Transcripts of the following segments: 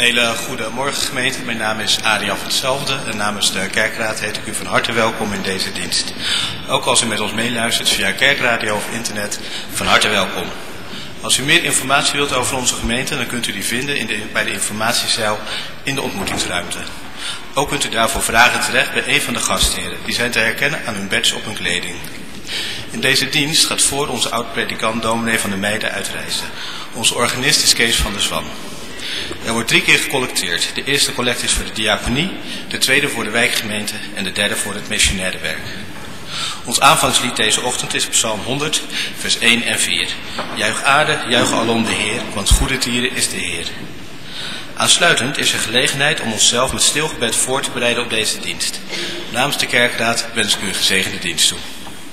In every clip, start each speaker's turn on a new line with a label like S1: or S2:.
S1: hele goede morgen gemeente. Mijn naam is Adriaan van Hetzelfde en namens de Kerkraad heet ik u van harte welkom in deze dienst. Ook als u met ons meeluistert via kerkradio of internet, van harte welkom. Als u meer informatie wilt over onze gemeente, dan kunt u die vinden bij de informatiezaal in de ontmoetingsruimte. Ook kunt u daarvoor vragen terecht bij een van de gastheren. Die zijn te herkennen aan hun badge op hun kleding. In deze dienst gaat voor onze oud-predikant dominee van der Meijden uitreizen. Onze organist is Kees van der Zwan. Er wordt 3 keer gecollecteerd. De eerste collecte is voor de diaconie, de tweede voor de wijkgemeente en de derde voor het missionaire werk. Ons aanvangslied deze ochtend is Psalm 100, vers 1 en 4. Juich aarde, juich alom de Heer, want goede tieren is de Heer. Aansluitend is er gelegenheid om onszelf met stilgebed voor te bereiden op deze dienst. Namens de Kerkraad wens ik u een gezegende dienst toe.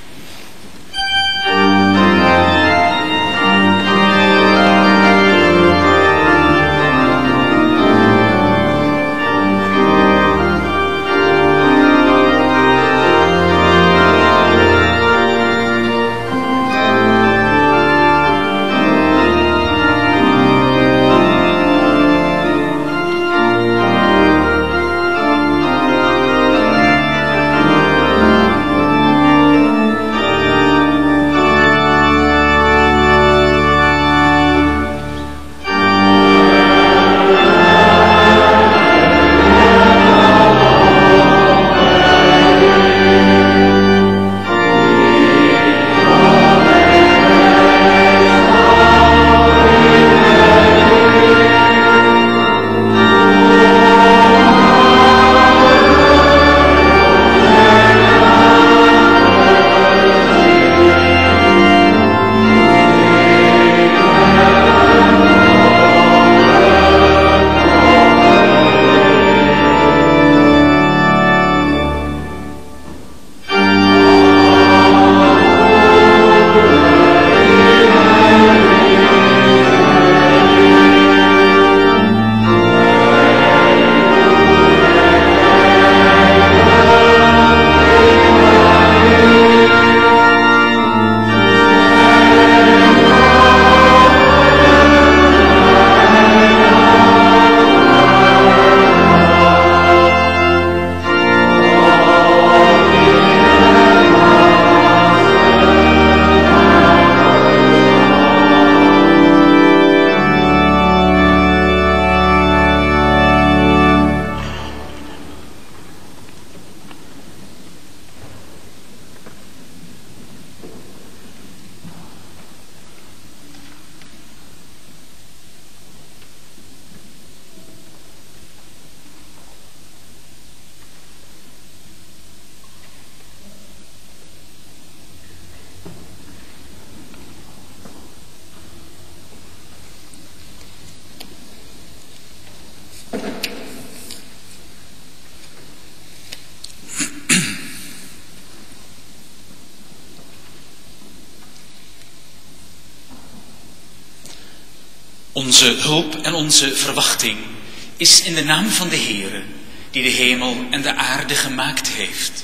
S2: Onze hulp en onze verwachting is in de naam van de Heere, die de hemel en de aarde gemaakt heeft.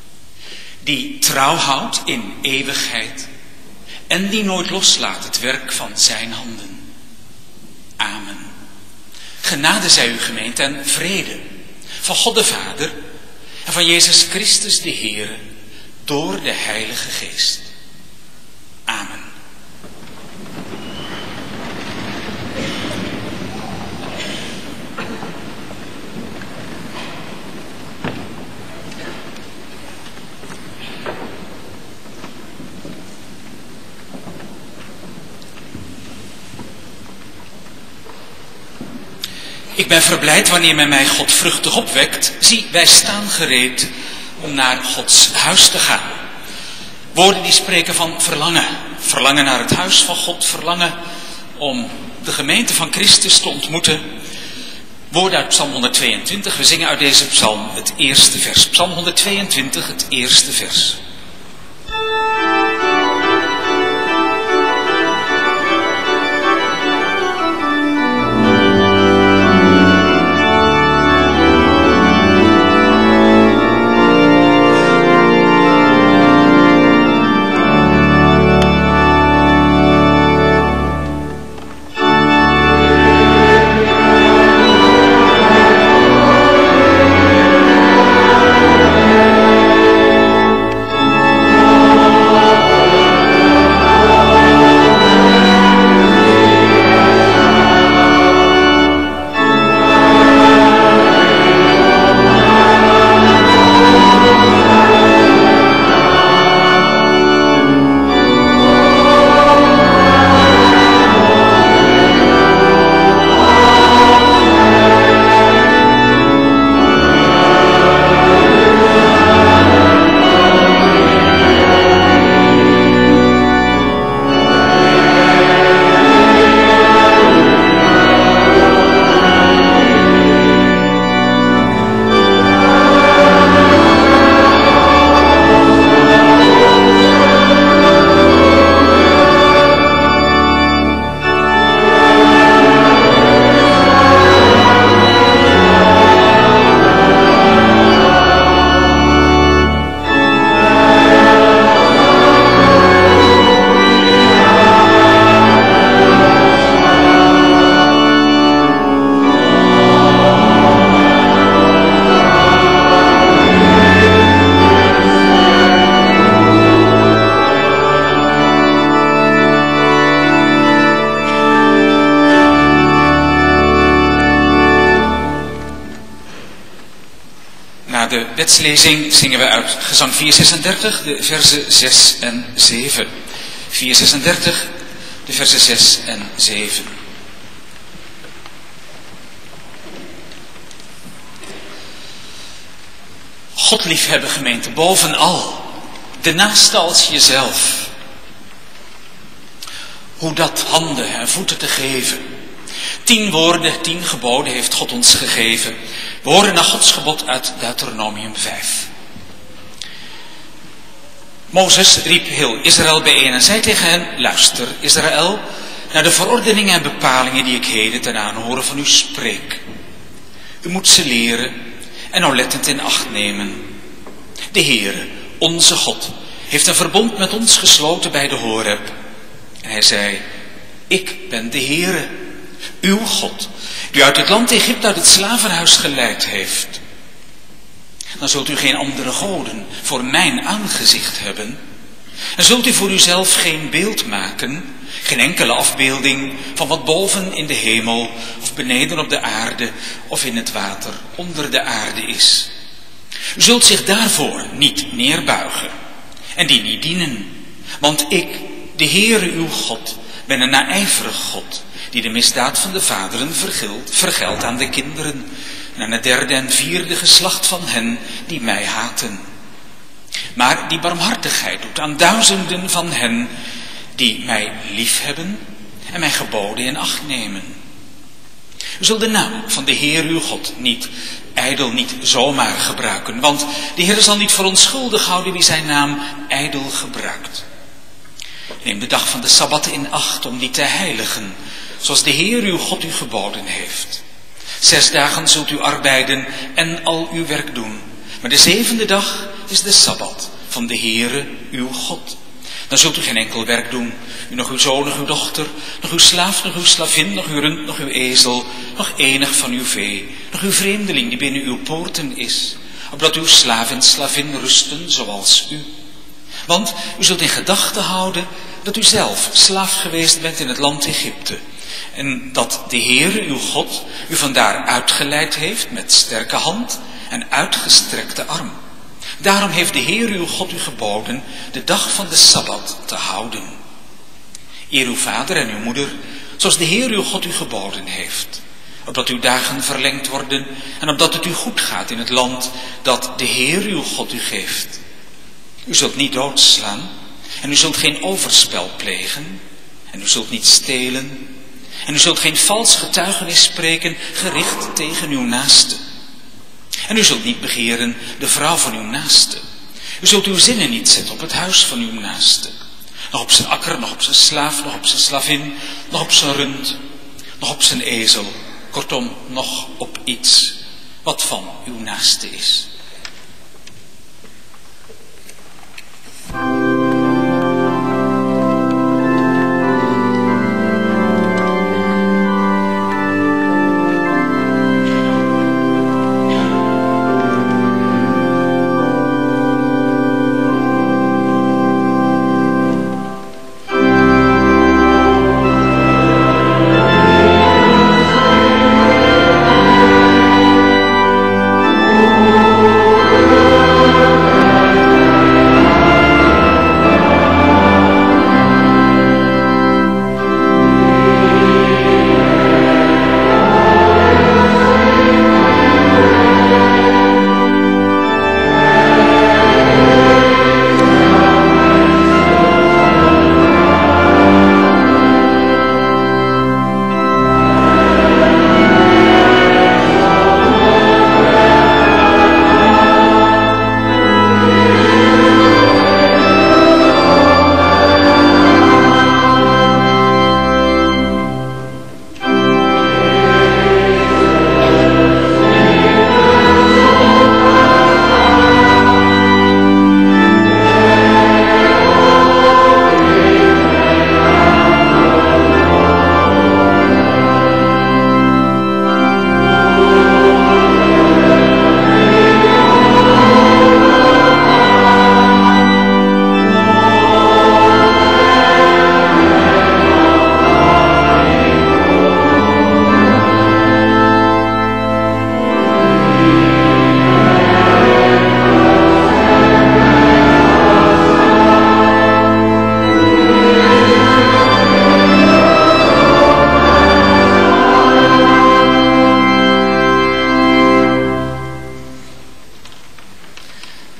S2: Die trouw houdt in eeuwigheid en die nooit loslaat het werk van zijn handen. Amen. Genade zij u gemeente en vrede van God de Vader en van Jezus Christus de Heere door de Heilige Geest. Amen. Ik ben verblijd wanneer men mij godvruchtig opwekt. Zie, wij staan gereed om naar Gods huis te gaan. Woorden die spreken van verlangen. Verlangen naar het huis van God. Verlangen om de gemeente van Christus te ontmoeten. Woorden uit Psalm 122. We zingen uit deze psalm het eerste vers. Psalm 122, het eerste vers. de wetslezing zingen we uit gezang 436 de verzen 6 en 7. 436, de verzen 6 en 7. God liefhebben, gemeente, bovenal. De naaste als jezelf. Hoe dat handen en voeten te geven. 10 woorden, 10 geboden heeft God ons gegeven. We horen naar Gods gebod uit Deuteronomium 5. Mozes riep heel Israël bijeen en zei tegen hen: luister, Israël, naar de verordeningen en bepalingen die ik heden ten aanhoren van u spreek. U moet ze leren en nauwlettend in acht nemen. De Heere, onze God, heeft een verbond met ons gesloten bij de Horeb. En hij zei: ik ben de Heere, uw God, die uit het land Egypte uit het slavenhuis geleid heeft. Dan zult u geen andere goden voor mijn aangezicht hebben. En zult u voor uzelf geen beeld maken, geen enkele afbeelding van wat boven in de hemel of beneden op de aarde of in het water onder de aarde is. U zult zich daarvoor niet neerbuigen en die niet dienen. Want ik, de Heere uw God, ben een naijverig God, die de misdaad van de vaderen vergeldt aan de kinderen en aan het 3e en 4e geslacht van hen die mij haten. Maar die barmhartigheid doet aan duizenden van hen die mij liefhebben en mijn geboden in acht nemen. U zult de naam van de Heer uw God niet ijdel, niet zomaar gebruiken, want de Heer zal niet verontschuldigd houden wie zijn naam ijdel gebruikt. Neem de dag van de Sabbat in acht om die te heiligen, zoals de Heer uw God u geboden heeft. 6 dagen zult u arbeiden en al uw werk doen, maar de 7e dag is de Sabbat van de Heere uw God. Dan zult u geen enkel werk doen, u nog uw zoon, nog uw dochter, nog uw slaaf, nog uw slavin, nog uw rund, nog uw ezel, nog enig van uw vee, nog uw vreemdeling die binnen uw poorten is, opdat uw slaaf en slavin rusten zoals u. Want u zult in gedachten houden dat u zelf slaaf geweest bent in het land Egypte, en dat de Heere uw God u vandaar uitgeleid heeft met sterke hand en uitgestrekte arm. Daarom heeft de Heer uw God u geboden de dag van de Sabbat te houden. Eer uw vader en uw moeder, zoals de Heer uw God u geboden heeft, opdat uw dagen verlengd worden en opdat het u goed gaat in het land dat de Heer uw God u geeft. U zult niet doodslaan en u zult geen overspel plegen en u zult niet stelen en u zult geen vals getuigenis spreken gericht tegen uw naaste. En u zult niet begeren de vrouw van uw naaste. U zult uw zinnen niet zetten op het huis van uw naaste. Nog op zijn akker, nog op zijn slaaf, nog op zijn slavin, nog op zijn rund, nog op zijn ezel. Kortom, nog op iets wat van uw naaste is.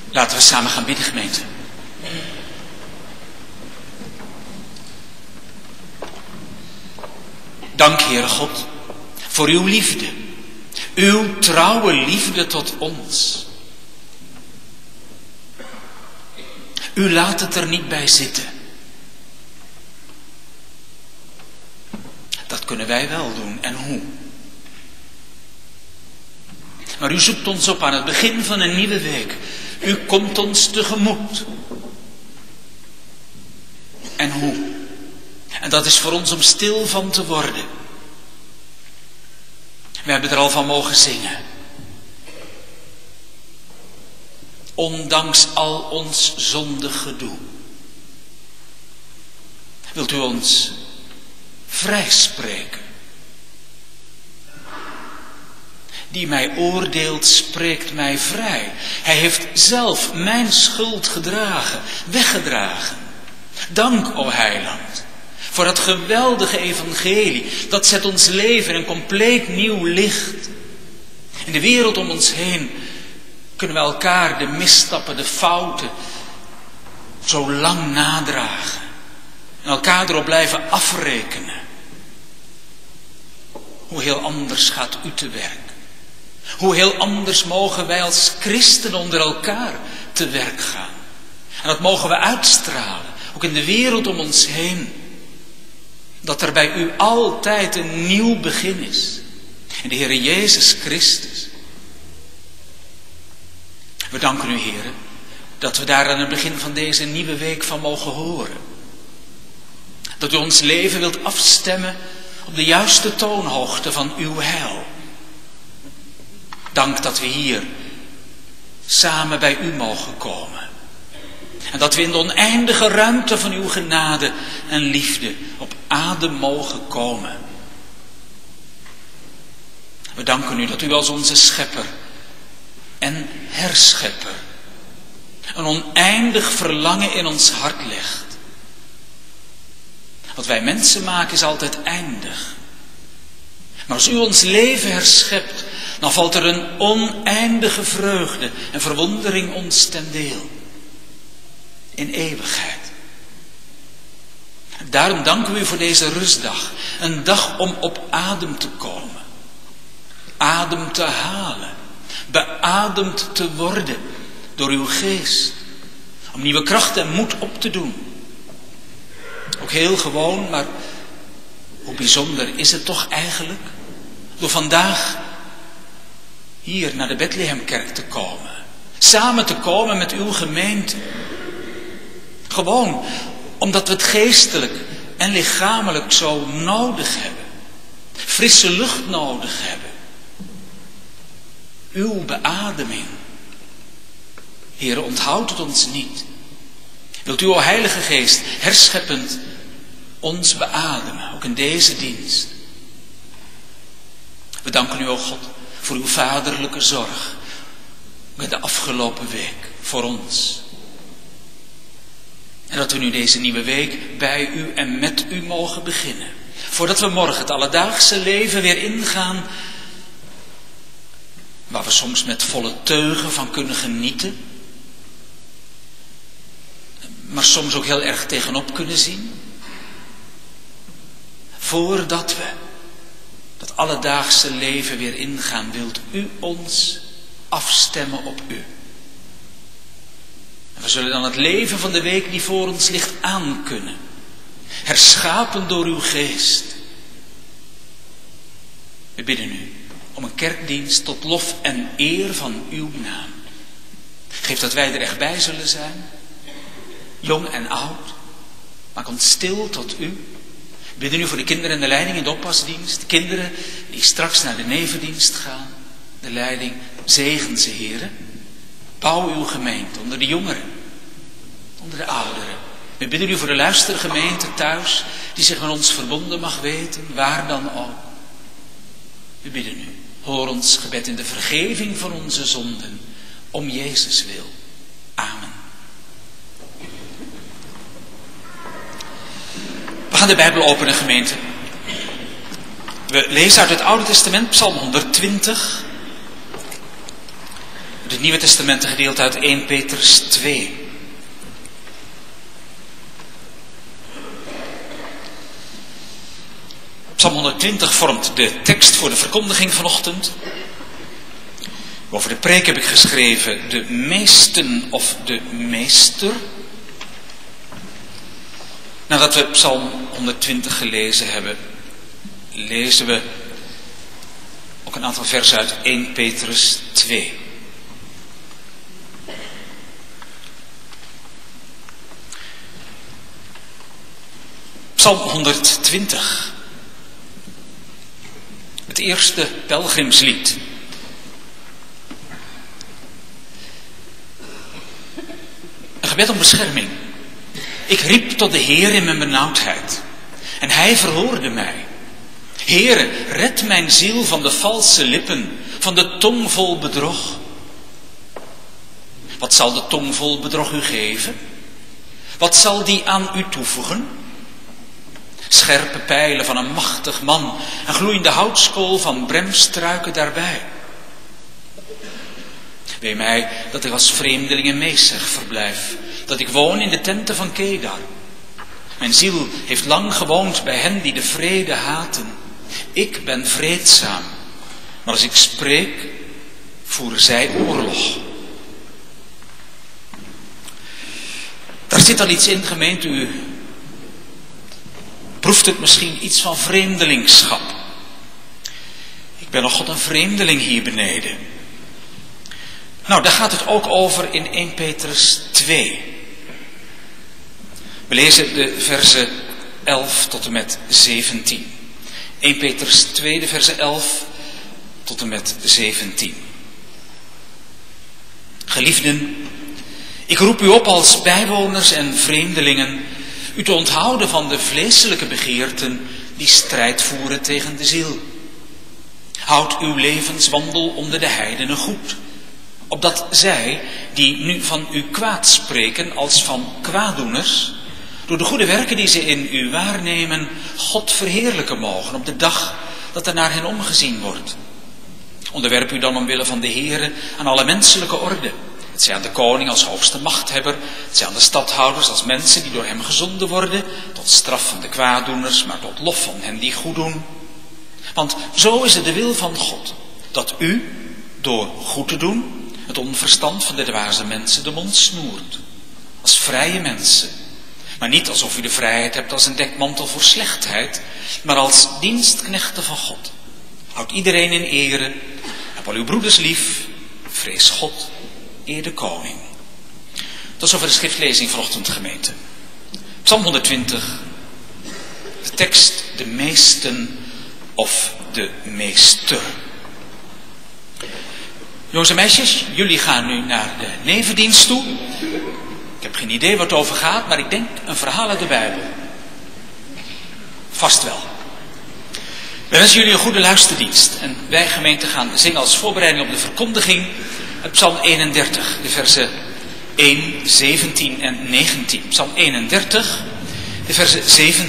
S2: Laten we samen gaan bidden, gemeente. Dank, Heere God, voor uw liefde. Uw trouwe liefde tot ons. U laat het er niet bij zitten. Dat kunnen wij wel doen. En hoe? Maar u zoekt ons op aan het begin van een nieuwe week. U komt ons tegemoet. En hoe? En dat is voor ons om stil van te worden. We hebben er al van mogen zingen. Ondanks al ons zondig gedoe. Wilt u ons vrijspreken? Die mij oordeelt, spreekt mij vrij. Hij heeft zelf mijn schuld gedragen, weggedragen. Dank, o Heiland, voor dat geweldige evangelie. Dat zet ons leven in een compleet nieuw licht. In de wereld om ons heen kunnen we elkaar de misstappen, de fouten zo lang nadragen. En elkaar erop blijven afrekenen. Hoe heel anders gaat u te werk. Hoe heel anders mogen wij als christen onder elkaar te werk gaan. En dat mogen we uitstralen, ook in de wereld om ons heen. Dat er bij u altijd een nieuw begin is. In de Heere Jezus Christus. We danken u, Heere, dat we daar aan het begin van deze nieuwe week van mogen horen. Dat u ons leven wilt afstemmen op de juiste toonhoogte van uw heil. Dank dat we hier samen bij u mogen komen. En dat we in de oneindige ruimte van uw genade en liefde op adem mogen komen. We danken u dat u als onze schepper en herschepper een oneindig verlangen in ons hart legt. Wat wij mensen maken is altijd eindig. Maar als u ons leven herschept, dan valt er een oneindige vreugde en verwondering ons ten deel. In eeuwigheid. Daarom danken we u voor deze rustdag. Een dag om op adem te komen. Adem te halen. Beademd te worden door uw geest. Om nieuwe kracht en moed op te doen. Ook heel gewoon, maar hoe bijzonder is het toch eigenlijk? Door vandaag hier naar de Bethlehemkerk te komen. Samen te komen met uw gemeente. Gewoon omdat we het geestelijk en lichamelijk zo nodig hebben. Frisse lucht nodig hebben. Uw beademing. Heere, onthoud het ons niet. Wilt u, o Heilige Geest, herscheppend ons beademen, ook in deze dienst. We danken u, o God, voor uw vaderlijke zorg met de afgelopen week voor ons. En dat we nu deze nieuwe week bij u en met u mogen beginnen. Voordat we morgen het alledaagse leven weer ingaan, waar we soms met volle teugen van kunnen genieten, maar soms ook heel erg tegenop kunnen zien. Voordat we dat alledaagse leven weer ingaan, wilt u ons afstemmen op u. En we zullen dan het leven van de week die voor ons ligt aankunnen. Herschapen door uw geest. We bidden u om een kerkdienst tot lof en eer van uw naam. Geef dat wij er echt bij zullen zijn. Jong en oud. Maak ons stil tot u. We bidden u voor de kinderen en de leiding in de oppasdienst. De kinderen die straks naar de nevendienst gaan. De leiding, zegen ze, Heere. Bouw uw gemeente onder de jongeren. Onder de ouderen. We bidden u voor de luistergemeente thuis. Die zich met ons verbonden mag weten. Waar dan ook. We bidden u. Hoor ons gebed in de vergeving van onze zonden. Om Jezus wil. Amen. We gaan de Bijbel openen, gemeente. We lezen uit het Oude Testament, Psalm 120. Het Nieuwe Testament gedeelte uit 1 Petrus 2. Psalm 120 vormt de tekst voor de verkondiging vanochtend. Over de preek heb ik geschreven de meesten of de meester. Nadat we Psalm 120 gelezen hebben, lezen we ook een aantal versen uit 1 Petrus 2. Psalm 120. Het eerste pelgrimslied. Een gebed om bescherming. Ik riep tot de Heer in mijn benauwdheid. En hij verhoorde mij. Heere, red mijn ziel van de valse lippen, van de tong vol bedrog. Wat zal de tong vol bedrog u geven? Wat zal die aan u toevoegen? Scherpe pijlen van een machtig man, een gloeiende houtskool van bremstruiken daarbij. Wee mij dat ik als vreemdeling in Mesech verblijf, dat ik woon in de tenten van Kedar. Mijn ziel heeft lang gewoond bij hen die de vrede haten. Ik ben vreedzaam, maar als ik spreek, voeren zij oorlog. Daar zit al iets in, gemeente, u proeft het misschien iets van vreemdelingschap. Ik ben nog God een vreemdeling hier beneden. Nou, daar gaat het ook over in 1 Petrus 2. We lezen de versen 11 tot en met 17. 1 Petrus 2, de versen 11 tot en met 17. Geliefden, ik roep u op als bijwoners en vreemdelingen u te onthouden van de vleeselijke begeerten die strijd voeren tegen de ziel. Houd uw levenswandel onder de heidenen goed, opdat zij, die nu van u kwaad spreken als van kwaaddoeners, door de goede werken die ze in u waarnemen, God verheerlijken mogen op de dag dat er naar hen omgezien wordt. Onderwerp u dan omwille van de Heere aan alle menselijke orde. Het zij aan de koning als hoogste machthebber, het zij aan de stadhouders als mensen die door hem gezonden worden, tot straf van de kwaaddoeners, maar tot lof van hen die goed doen. Want zo is het de wil van God, dat u, door goed te doen, het onverstand van de dwaze mensen de mond snoert. Als vrije mensen. Maar niet alsof u de vrijheid hebt als een dekmantel voor slechtheid, maar als dienstknechten van God. Houd iedereen in ere, heb al uw broeders lief, vrees God, eer de koning. Tot zover de schriftlezing vanochtend, gemeente. Psalm 120, de tekst de meesten of de meester. Jongens en meisjes, jullie gaan nu naar de nevendienst toe. Ik heb geen idee wat het over gaat, maar ik denk een verhaal uit de Bijbel. Vast wel. We wensen jullie een goede luisterdienst. En wij, gemeente, gaan zingen als voorbereiding op de verkondiging uit Psalm 31, de versen 1, 17 en 19. Psalm 31, de versen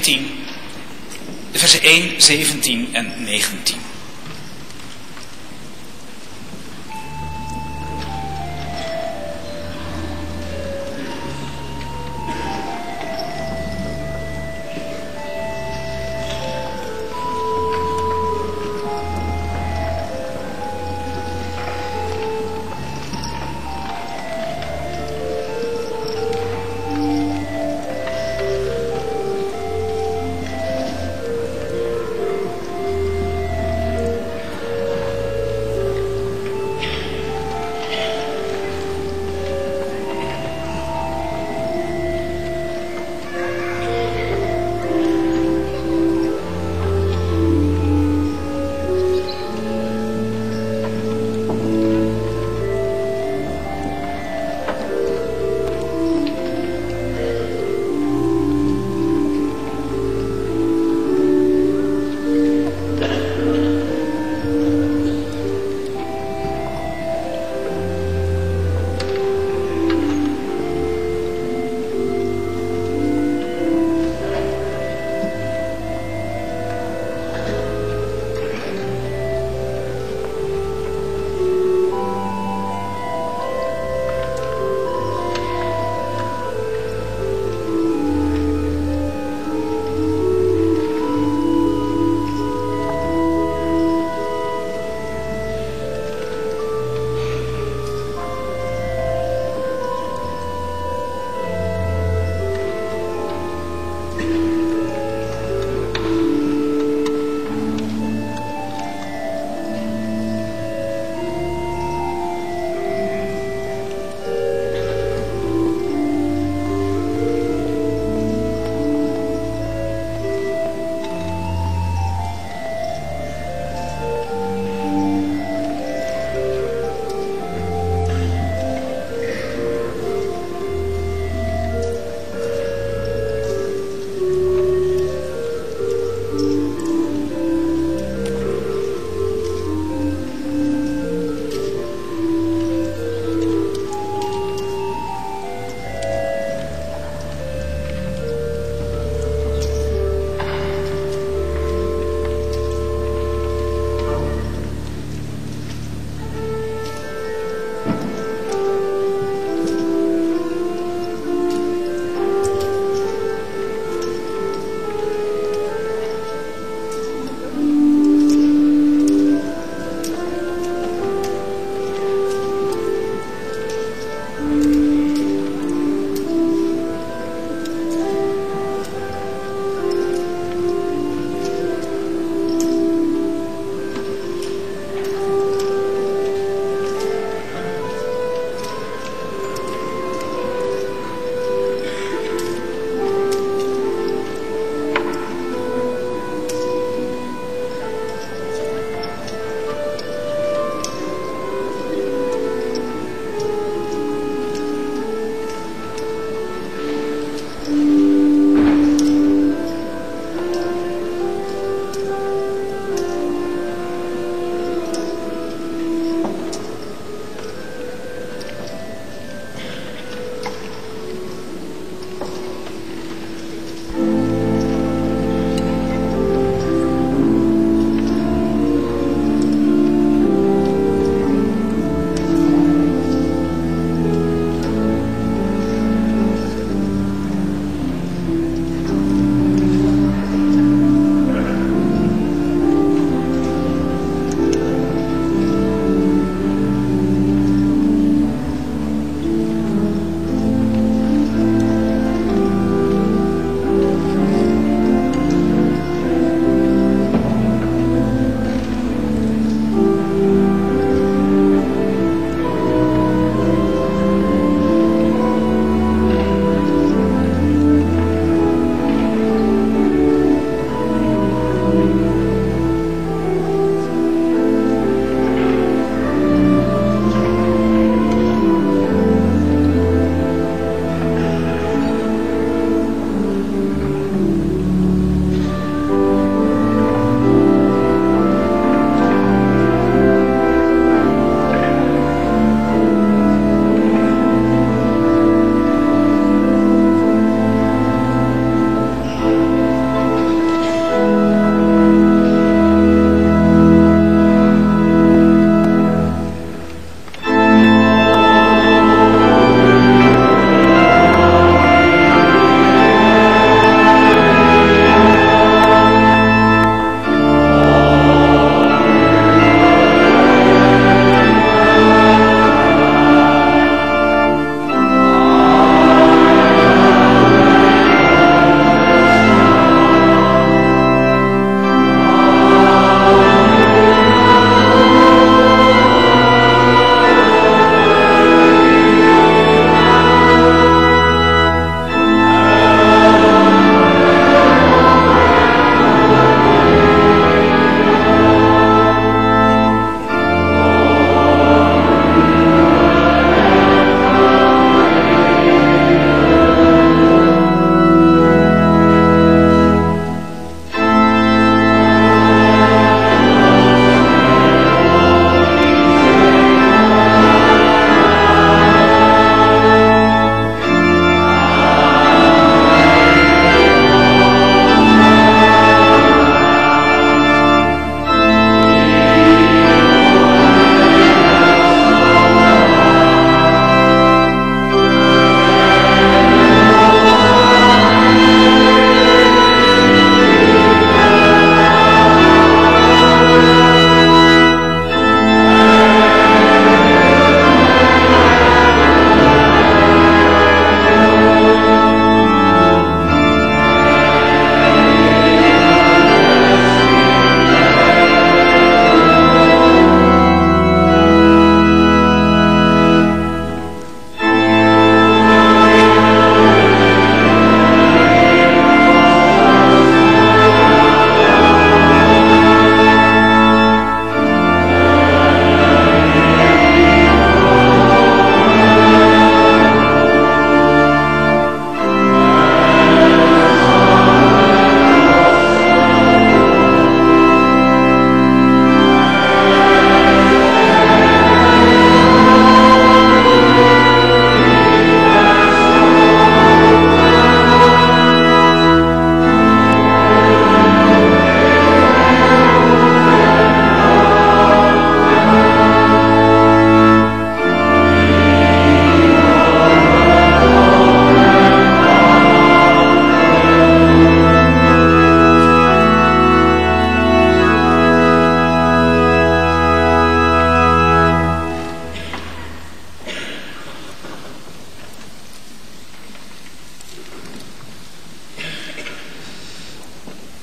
S2: 1, 17 en 19.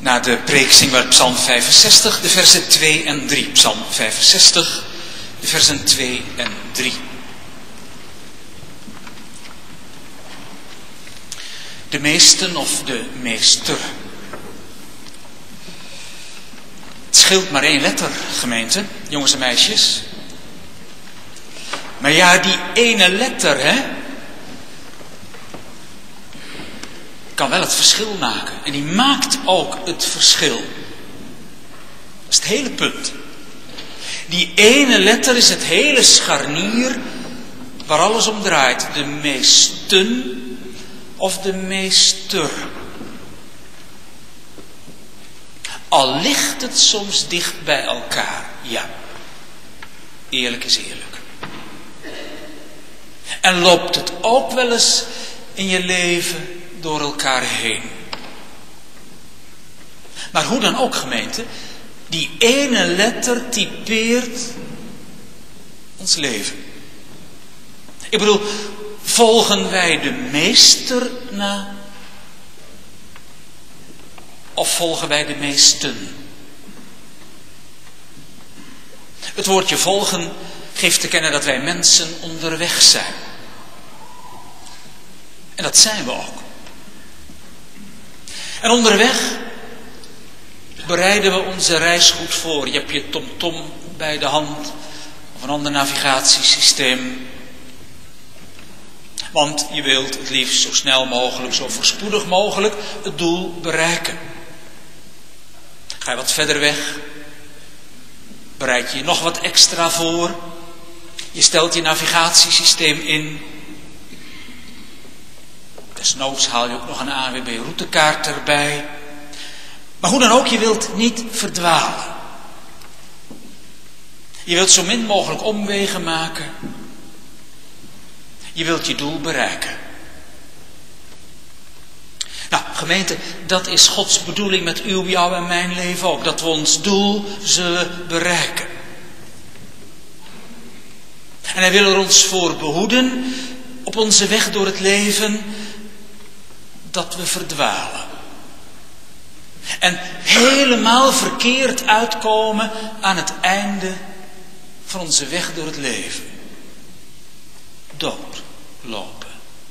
S2: naar de preek zingen we Psalm 65, de versen 2 en 3. Psalm 65, de versen 2 en 3. De meesten of de meester. Het scheelt maar 1 letter, gemeente, jongens en meisjes. Maar ja, die ene letter, hè, kan wel het verschil maken. En die maakt ook het verschil. Dat is het hele punt. Die ene letter is het hele scharnier waar alles om draait. De meesten of de meester. Al ligt het soms dicht bij elkaar. Ja, eerlijk is eerlijk. En loopt het ook wel eens in je leven door elkaar heen. Maar hoe dan ook, gemeente, die ene letter typeert ons leven. Ik bedoel, volgen wij de meester na? Of volgen wij de meesten? Het woordje volgen geeft te kennen dat wij mensen onderweg zijn. En dat zijn we ook. En onderweg bereiden we onze reis goed voor. Je hebt je TomTom bij de hand of een ander navigatiesysteem. Want je wilt het liefst zo snel mogelijk, zo voorspoedig mogelijk het doel bereiken. Ga je wat verder weg, bereid je nog wat extra voor. Je stelt je navigatiesysteem in. Desnoods haal je ook nog een ANWB-routekaart erbij. Maar hoe dan ook, je wilt niet verdwalen. Je wilt zo min mogelijk omwegen maken. Je wilt je doel bereiken. Nou, gemeente, dat is Gods bedoeling met uw, jouw en mijn leven ook. Dat we ons doel zullen bereiken. En hij wil er ons voor behoeden op onze weg door het leven dat we verdwalen. En helemaal verkeerd uitkomen aan het einde van onze weg door het leven. Doodlopen.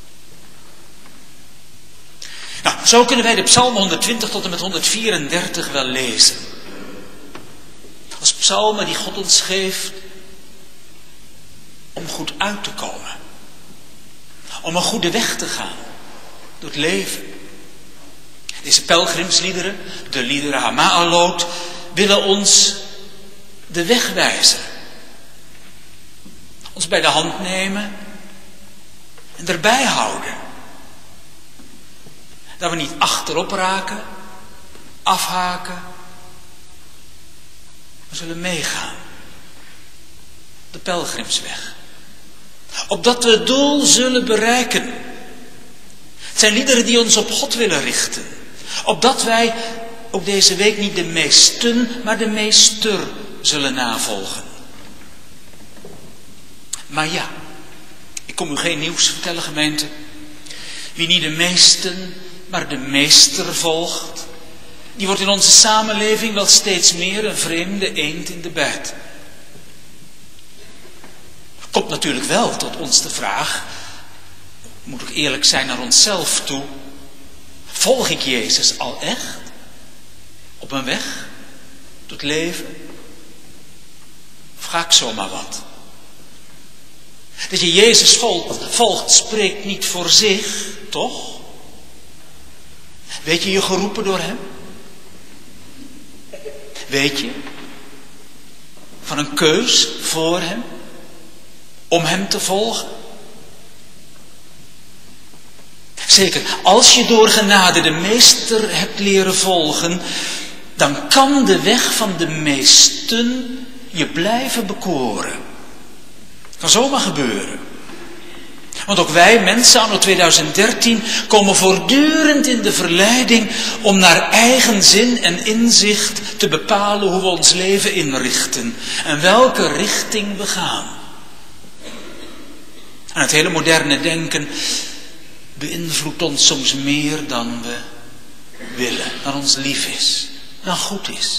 S2: Nou, zo kunnen wij de Psalm 120 tot en met 134 wel lezen. Als psalmen die God ons geeft om goed uit te komen. Om een goede weg te gaan door het leven. Deze pelgrimsliederen, de liederen Hama'alot, willen ons de weg wijzen. Ons bij de hand nemen en erbij houden. Dat we niet achterop raken, afhaken. We zullen meegaan. De pelgrimsweg. Opdat we het doel zullen bereiken. Het zijn liederen die ons op God willen richten. Opdat wij ook deze week niet de meesten, maar de meester zullen navolgen. Maar ja, ik kom u geen nieuws vertellen, gemeente. Wie niet de meesten, maar de meester volgt, die wordt in onze samenleving wel steeds meer een vreemde eend in de bijt. Komt natuurlijk wel tot ons de vraag, moet ik eerlijk zijn naar onszelf toe, volg ik Jezus al echt? Op mijn weg? Door het leven? Of ga ik zomaar wat? Dat je Jezus volgt spreekt niet voor zich, toch? Weet je geroepen door hem? Weet je van een keus voor hem? Om hem te volgen? Zeker, als je door genade de meester hebt leren volgen, dan kan de weg van de meesten je blijven bekoren. Kan zomaar gebeuren. Want ook wij mensen anno 2013 komen voortdurend in de verleiding om naar eigen zin en inzicht te bepalen hoe we ons leven inrichten en welke richting we gaan. En het hele moderne denken beïnvloedt ons soms meer dan we willen, naar ons lief is, naar goed is.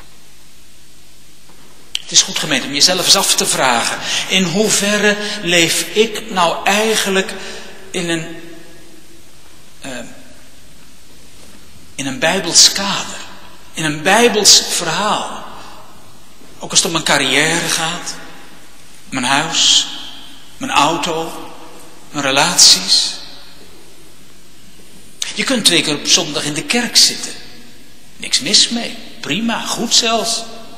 S2: Het is goed, gemeente, om jezelf eens af te vragen. In hoeverre leef ik nou eigenlijk in een Bijbels kader? In een Bijbels verhaal? Ook als het om mijn carrière gaat, mijn huis, mijn auto, mijn relaties. Je kunt 2 keer op zondag in de kerk zitten. Niks mis mee. Prima, goed zelfs.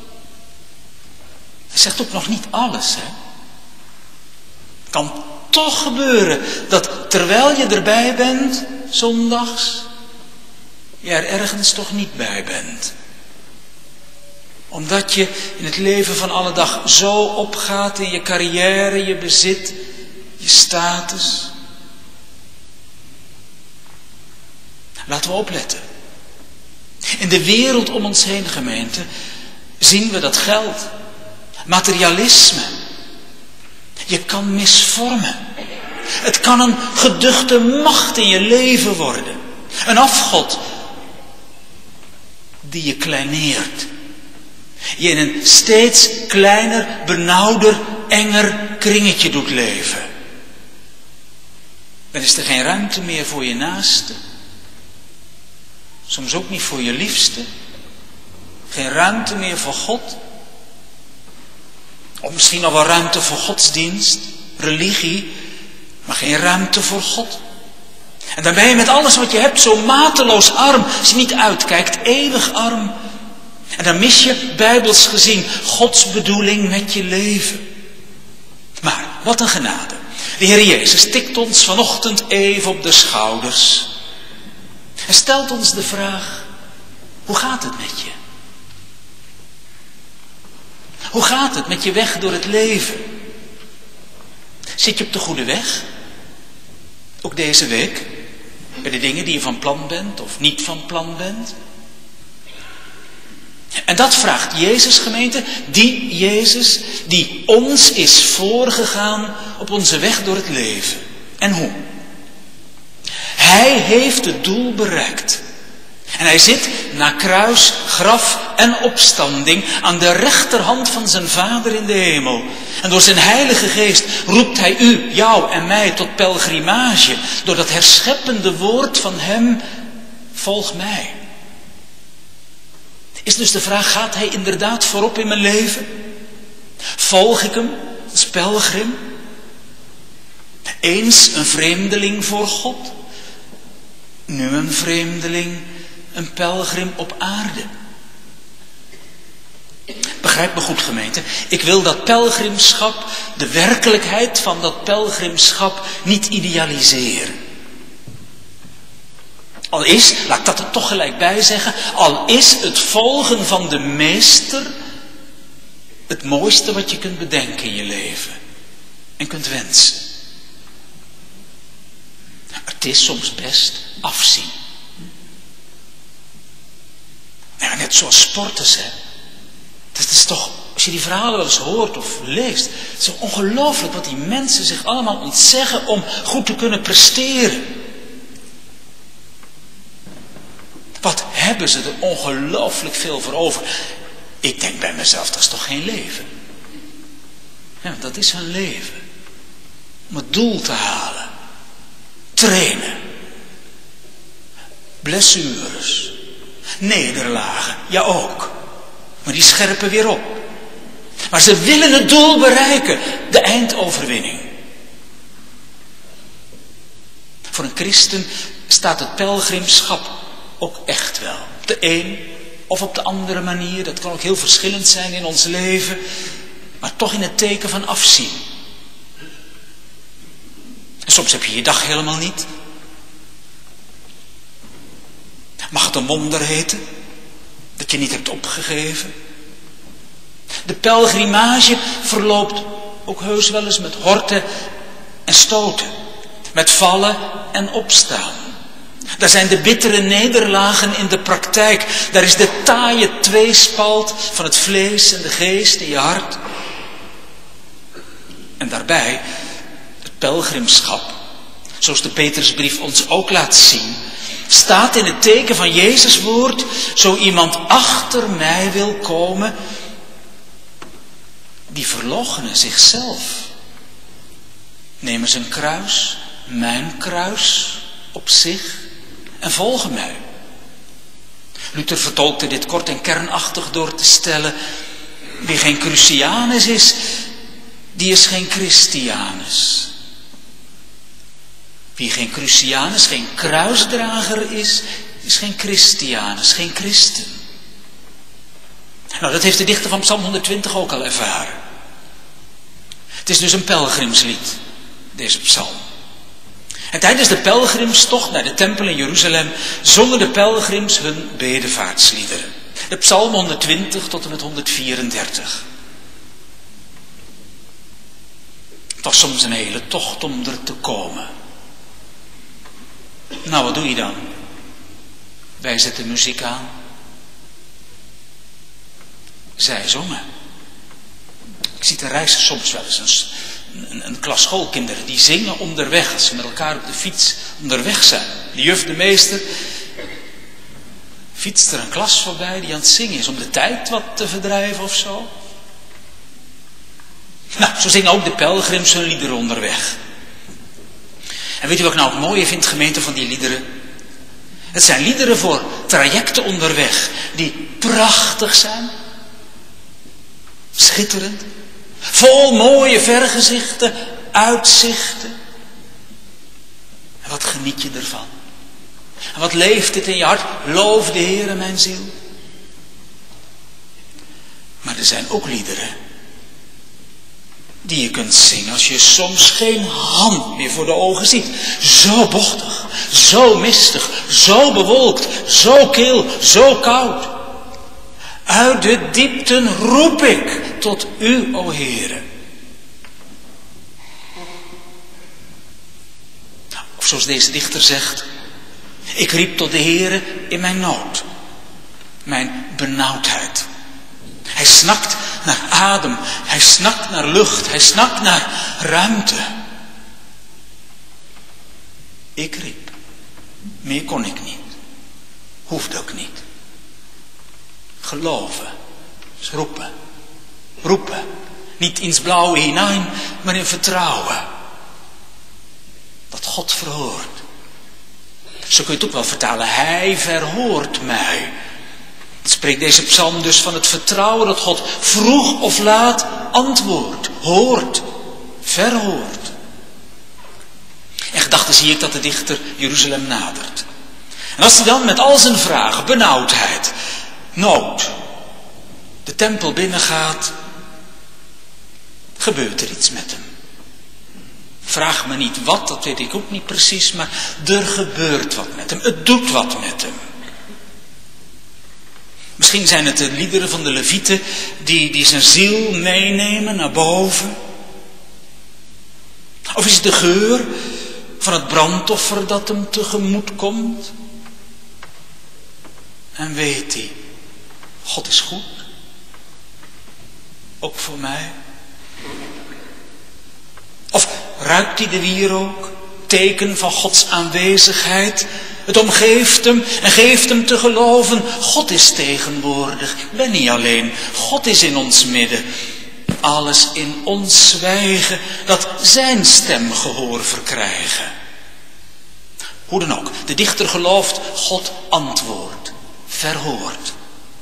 S2: Dat zegt ook nog niet alles, hè. Het kan toch gebeuren dat terwijl je erbij bent, zondags, je er ergens toch niet bij bent. Omdat je in het leven van alle dag zo opgaat in je carrière, je bezit, je status. Laten we opletten. In de wereld om ons heen, gemeente, zien we dat geld, materialisme, je kan misvormen. Het kan een geduchte macht in je leven worden. Een afgod die je kleineert. Je in een steeds kleiner, benauwder, enger kringetje doet leven. Dan is er geen ruimte meer voor je naaste. Soms ook niet voor je liefste. Geen ruimte meer voor God. Of misschien nog wel ruimte voor godsdienst, religie, maar geen ruimte voor God. En dan ben je met alles wat je hebt zo mateloos arm, als je niet uitkijkt, eeuwig arm. En dan mis je, bijbels gezien, Gods bedoeling met je leven. Maar, wat een genade. De Heer Jezus tikt ons vanochtend even op de schouders. Hij stelt ons de vraag, hoe gaat het met je? Hoe gaat het met je weg door het leven? Zit je op de goede weg? Ook deze week? Bij de dingen die je van plan bent of niet van plan bent? En dat vraagt Jezus, gemeente, die Jezus die ons is voorgegaan op onze weg door het leven. En hoe? Hij heeft het doel bereikt. En hij zit na kruis, graf en opstanding aan de rechterhand van zijn Vader in de hemel. En door zijn Heilige Geest roept hij u, jou en mij tot pelgrimage. Door dat herscheppende woord van hem, volg mij. Is dus de vraag, gaat hij inderdaad voorop in mijn leven? Volg ik hem als pelgrim? Eens een vreemdeling voor God. Nu een vreemdeling, een pelgrim op aarde. Begrijp me goed, gemeente. Ik wil dat pelgrimschap, de werkelijkheid van dat pelgrimschap niet idealiseren. Al is, laat ik dat er toch gelijk bij zeggen, al is het volgen van de meester het mooiste wat je kunt bedenken in je leven en kunt wensen. Het is soms best afzien. Ja, net zoals sporters, hè. Het is toch, als je die verhalen wel eens hoort of leest, het is zo ongelooflijk wat die mensen zich allemaal ontzeggen om goed te kunnen presteren. Wat hebben ze er ongelooflijk veel voor over? Ik denk bij mezelf, dat is toch geen leven? Ja, dat is hun leven. Om het doel te halen. Trainen. Blessures. Nederlagen. Ja ook. Maar die scherpen weer op. Maar ze willen het doel bereiken. De eindoverwinning. Voor een christen staat het pelgrimschap ook echt wel. Op de een of op de andere manier. Dat kan ook heel verschillend zijn in ons leven. Maar toch in het teken van afzien. En soms heb je je dag helemaal niet. Mag het een wonder heten? Dat je niet hebt opgegeven? De pelgrimage verloopt ook heus wel eens met horten en stoten. Met vallen en opstaan. Daar zijn de bittere nederlagen in de praktijk. Daar is de taaie tweespalt van het vlees en de geest in je hart. En daarbij het pelgrimschap, zoals de Petrusbrief ons ook laat zien, staat in het teken van Jezus' woord, zo iemand achter mij wil komen, die verloochenen zichzelf. Nemen zijn kruis, mijn kruis, op zich en volgen mij. Luther vertolkte dit kort en kernachtig door te stellen: wie geen Crucianus is, die is geen Christianus. Wie geen Crucianus, geen kruisdrager is geen Christianus, geen christen. Nou, dat heeft de dichter van Psalm 120 ook al ervaren. Het is dus een pelgrimslied, deze psalm. En tijdens de pelgrimstocht naar de tempel in Jeruzalem zongen de pelgrims hun bedevaartsliederen. De psalm 120 tot en met 134. Het was soms een hele tocht om er te komen. Nou, wat doe je dan? Wij zetten muziek aan. Zij zongen. Ik zie de reizen soms wel eens een klas schoolkinderen die zingen onderweg, als ze met elkaar op de fiets onderweg zijn. De juf, de meester, fietst er een klas voorbij die aan het zingen is om de tijd wat te verdrijven of zo. Nou, zo zingen ook de pelgrims hun liederen onderweg. En weet u wat ik nou het mooie vind, gemeente, van die liederen? Het zijn liederen voor trajecten onderweg die prachtig zijn, schitterend, vol mooie vergezichten, uitzichten. En wat geniet je ervan? En wat leeft het in je hart? Loof de Heere, mijn ziel. Maar er zijn ook liederen die je kunt zingen als je soms geen hand meer voor de ogen ziet. Zo bochtig, zo mistig, zo bewolkt, zo kil, zo koud. Uit de diepten roep ik tot u, o Heere. Of zoals deze dichter zegt: ik riep tot de Heere in mijn nood, mijn benauwdheid. Hij snakt naar adem, hij snakt naar lucht, hij snakt naar ruimte. Ik riep, meer kon ik niet, hoefde ook niet. Geloven is roepen, roepen, niet ins blauwe hinein, maar in vertrouwen. Dat God verhoort. Zo kun je het ook wel vertalen, hij verhoort mij. Het spreekt deze psalm dus van het vertrouwen dat God vroeg of laat antwoordt, hoort, verhoort. In gedachten zie ik dat de dichter Jeruzalem nadert. En als hij dan met al zijn vragen, benauwdheid, nood, de tempel binnengaat, gebeurt er iets met hem. Vraag me niet wat, dat weet ik ook niet precies, maar er gebeurt wat met hem. Het doet wat met hem. Misschien zijn het de liederen van de Levieten die zijn ziel meenemen naar boven. Of is het de geur van het brandoffer dat hem tegemoet komt? En weet hij, God is goed. Ook voor mij. Of ruikt hij de wierook, teken van Gods aanwezigheid? Het omgeeft hem en geeft hem te geloven, God is tegenwoordig, ik ben niet alleen, God is in ons midden. Alles in ons zwijgen, dat zijn stem gehoor verkrijgen. Hoe dan ook, de dichter gelooft, God antwoordt, verhoort.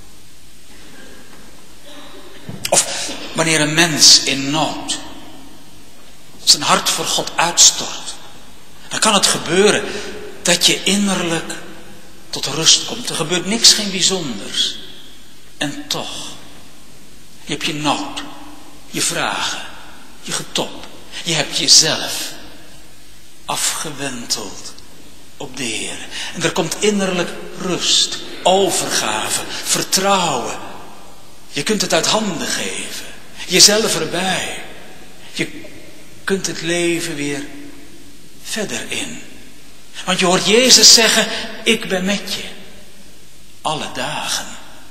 S2: Of wanneer een mens in nood zijn hart voor God uitstort, dan kan het gebeuren dat je innerlijk tot rust komt. Er gebeurt niks, geen bijzonders. En toch, je hebt je nood, je vragen, je getop. Je hebt jezelf afgewenteld op de Heer. En er komt innerlijk rust, overgave, vertrouwen. Je kunt het uit handen geven. Jezelf erbij. Je kunt het leven weer verder in. Want je hoort Jezus zeggen, ik ben met je. Alle dagen.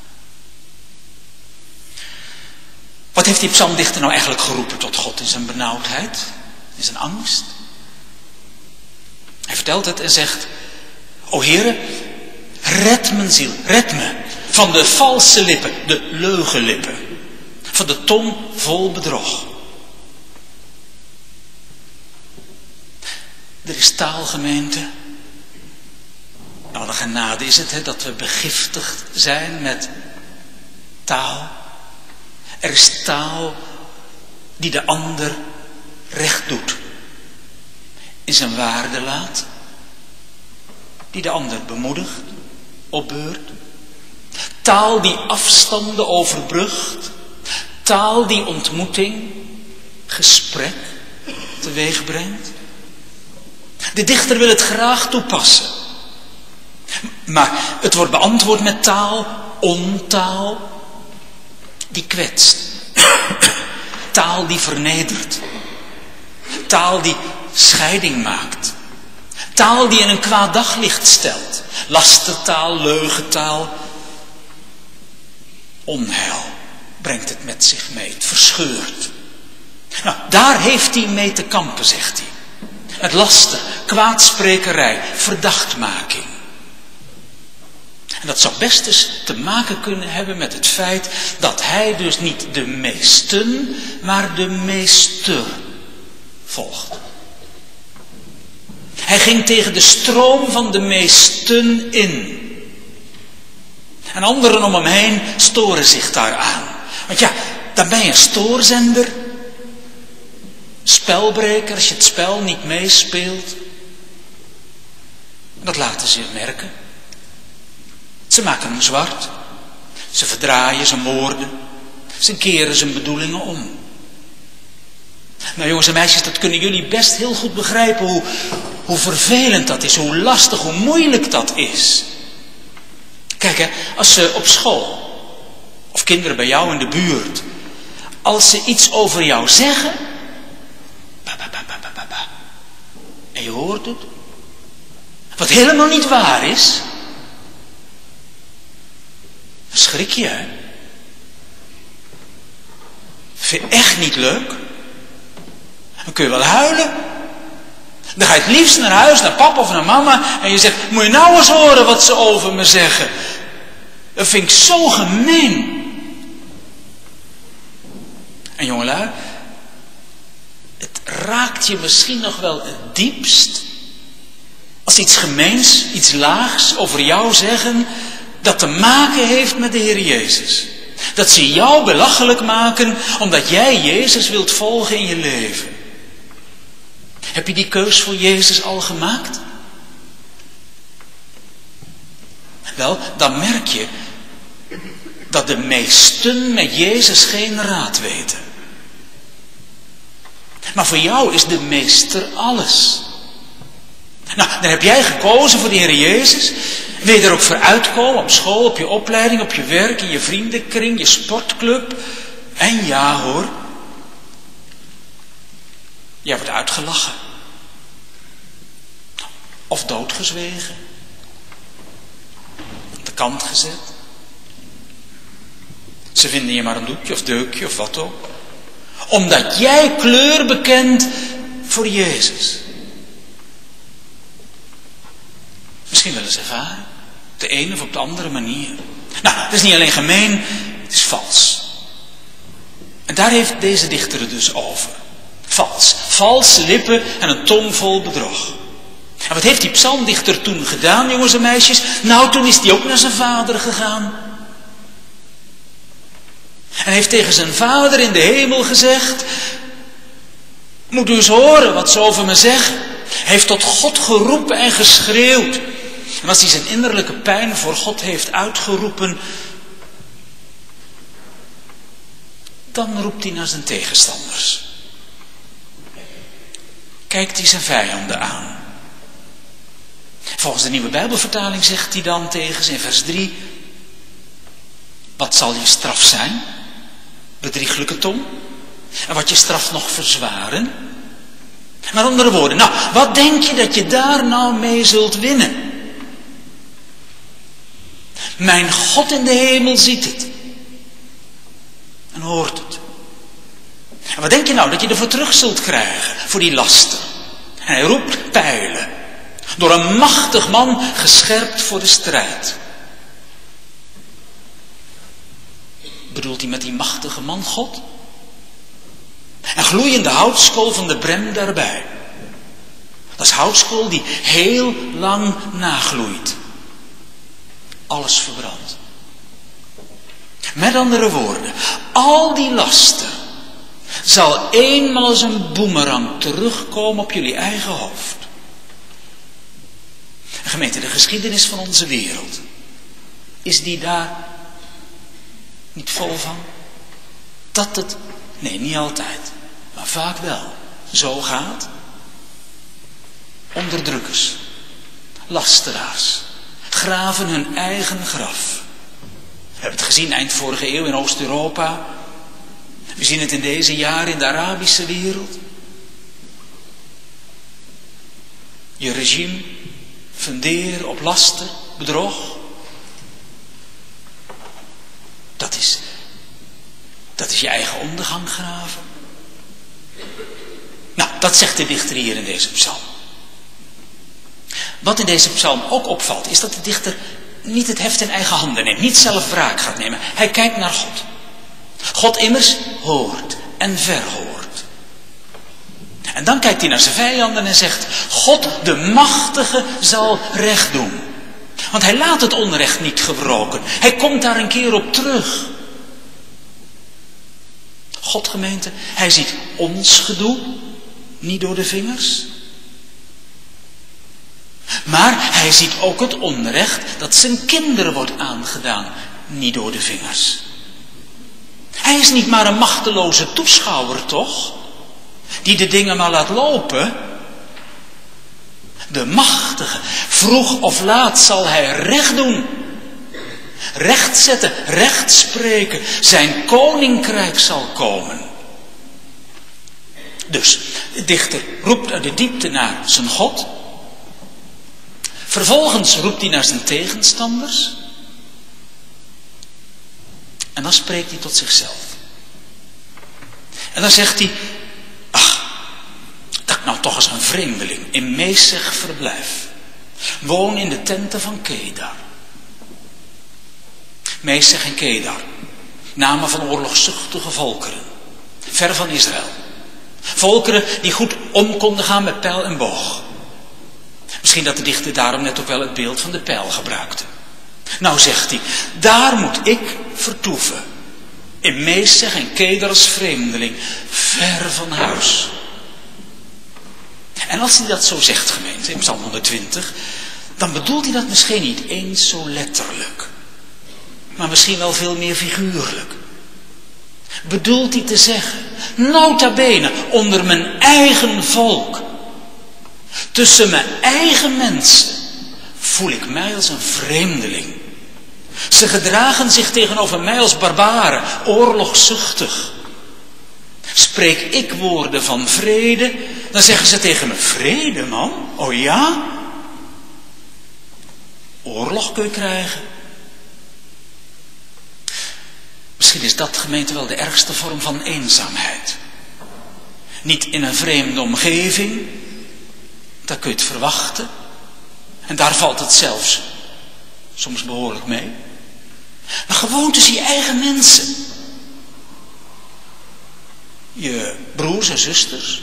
S2: Wat heeft die psalmdichter nou eigenlijk geroepen tot God in zijn benauwdheid? In zijn angst? Hij vertelt het en zegt, O Heere, red mijn ziel, red me van de valse lippen, de leugenlippen, van de tong vol bedrog. Er is taal, gemeente. Nou, de genade is het, dat we begiftigd zijn met taal. Er is taal die de ander recht doet, in zijn waarde laat, die de ander bemoedigt, opbeurt. Taal die afstanden overbrugt, taal die ontmoeting, gesprek teweeg brengt. De dichter wil het graag toepassen, maar het wordt beantwoord met taal, ontaal, die kwetst. Taal die vernedert. Taal die scheiding maakt. Taal die in een kwaad daglicht stelt. Lastertaal, leugentaal. Onheil brengt het met zich mee. Het verscheurt. Nou, daar heeft hij mee te kampen, zegt hij. Met laster, kwaadsprekerij, verdachtmaking. En dat zou best eens te maken kunnen hebben met het feit dat hij dus niet de meesten, maar de meester volgt. Hij ging tegen de stroom van de meesten in. En anderen om hem heen storen zich daaraan. Want ja, dan ben je een stoorzender, spelbreker als je het spel niet meespeelt. Dat laten ze merken. Ze maken hem zwart. Ze verdraaien zijn woorden. Ze keren zijn bedoelingen om. Nou jongens en meisjes, dat kunnen jullie best heel goed begrijpen hoe vervelend dat is, hoe lastig, hoe moeilijk dat is. Kijk hè, als ze op school, of kinderen bij jou in de buurt, als ze iets over jou zeggen, en je hoort het, wat helemaal niet waar is, dan schrik je hè. Vind je echt niet leuk? Dan kun je wel huilen. Dan ga je het liefst naar huis, naar papa of naar mama. En je zegt, moet je nou eens horen wat ze over me zeggen. Dat vind ik zo gemeen. En jongelui, het raakt je misschien nog wel het diepst. Als iets gemeens, iets laags over jou zeggen, dat te maken heeft met de Heer Jezus. Dat ze jou belachelijk maken, omdat jij Jezus wilt volgen in je leven. Heb je die keus voor Jezus al gemaakt? Wel, dan merk je dat de meesten met Jezus geen raad weten. Maar voor jou is de meester alles. Nou, dan heb jij gekozen voor de Heer Jezus. Wil je er ook voor uitkomen, op school, op je opleiding, op je werk, in je vriendenkring, je sportclub. En ja hoor, jij wordt uitgelachen. Of doodgezwegen. Op de kant gezet. Ze vinden je maar een doekje of deukje of wat ook. Omdat jij kleur bekent voor Jezus. Misschien wel eens ervaren. Op de ene of op de andere manier. Nou, dat is niet alleen gemeen, het is vals. En daar heeft deze dichter het dus over. Vals. Valse lippen en een tong vol bedrog. En wat heeft die psalmdichter toen gedaan, jongens en meisjes? Nou, toen is hij ook naar zijn vader gegaan. En heeft tegen zijn vader in de hemel gezegd, moet u eens horen wat ze over me zeggen. Hij heeft tot God geroepen en geschreeuwd. En als hij zijn innerlijke pijn voor God heeft uitgeroepen, dan roept hij naar zijn tegenstanders. Kijkt hij zijn vijanden aan. Volgens de Nieuwe Bijbelvertaling zegt hij dan tegen ze in vers 3, wat zal je straf zijn? Bedrieglijke tong. En wat je straf nog verzwaren? Met andere woorden, nou, wat denk je dat je daar nou mee zult winnen? Mijn God in de hemel ziet het. En hoort het. En wat denk je nou dat je ervoor terug zult krijgen? Voor die lasten. En hij roept pijlen. Door een machtig man gescherpt voor de strijd. Bedoelt hij met die machtige man God? En gloeiende houtskool van de brem daarbij. Dat is houtskool die heel lang nagloeit. Alles verbrandt. Met andere woorden, al die laster zal eenmaal als een boemerang terugkomen op jullie eigen hoofd. Gemeente, de geschiedenis van onze wereld, is die daar niet vol van? Dat het, nee, niet altijd, maar vaak wel, zo gaat. Onderdrukkers, lasteraars, graven hun eigen graf. We hebben het gezien eind vorige eeuw in Oost-Europa. We zien het in deze jaren in de Arabische wereld. Je regime funderen op laster, bedrog. Dat is je eigen ondergang graven. Nou, dat zegt de dichter hier in deze psalm. Wat in deze psalm ook opvalt, is dat de dichter niet het heft in eigen handen neemt, niet zelf wraak gaat nemen. Hij kijkt naar God. God immers hoort en verhoort. En dan kijkt hij naar zijn vijanden en zegt, God de machtige zal recht doen. Want hij laat het onrecht niet gewroken. Hij komt daar een keer op terug. God, gemeente, hij ziet ons gedoe niet door de vingers. Maar hij ziet ook het onrecht dat zijn kinderen wordt aangedaan niet door de vingers. Hij is niet maar een machteloze toeschouwer, toch? Die de dingen maar laat lopen. De machtige, vroeg of laat zal hij recht doen. Recht zetten, recht spreken. Zijn koninkrijk zal komen. Dus, de dichter roept uit de diepte naar zijn God. Vervolgens roept hij naar zijn tegenstanders. En dan spreekt hij tot zichzelf. En dan zegt hij, ach, dat ik nou toch eens een vreemdeling in Mesech verblijf. Woon in de tenten van Kedar. Mesech en Kedar, namen van oorlogzuchtige volkeren, ver van Israël. Volkeren die goed om konden gaan met pijl en boog. Misschien dat de dichter daarom net ook wel het beeld van de pijl gebruikte. Nou zegt hij, daar moet ik vertoeven. In Mesech en Kedar als vreemdeling, ver van huis. En als hij dat zo zegt, gemeente, in Psalm 120, dan bedoelt hij dat misschien niet eens zo letterlijk. Maar misschien wel veel meer figuurlijk. Bedoelt hij te zeggen, nota bene, onder mijn eigen volk, tussen mijn eigen mensen, voel ik mij als een vreemdeling. Ze gedragen zich tegenover mij als barbaren, oorlogzuchtig. Spreek ik woorden van vrede, dan zeggen ze tegen me, vrede man, oh ja? Oorlog kun je krijgen. Misschien is dat, gemeente, wel de ergste vorm van eenzaamheid. Niet in een vreemde omgeving, daar kun je het verwachten. En daar valt het zelfs soms behoorlijk mee. Maar gewoon tussen je eigen mensen. Je broers en zusters.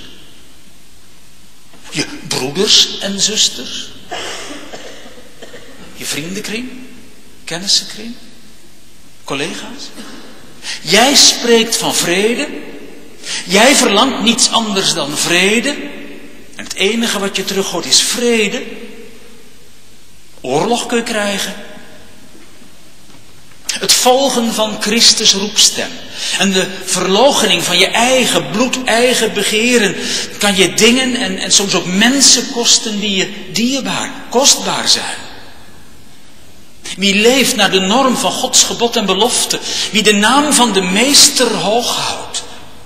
S2: Je broeders en zusters. Je vriendenkring, kennissenkring, collega's. Jij spreekt van vrede. Jij verlangt niets anders dan vrede. En het enige wat je terug hoort is vrede. Oorlog kun je krijgen. Het volgen van Christus roepstem. En de verloochening van je eigen bloed, eigen begeren. Kan je dingen en soms ook mensen kosten die je dierbaar, kostbaar zijn. Wie leeft naar de norm van Gods gebod en belofte. Wie de naam van de Meester hoog houdt.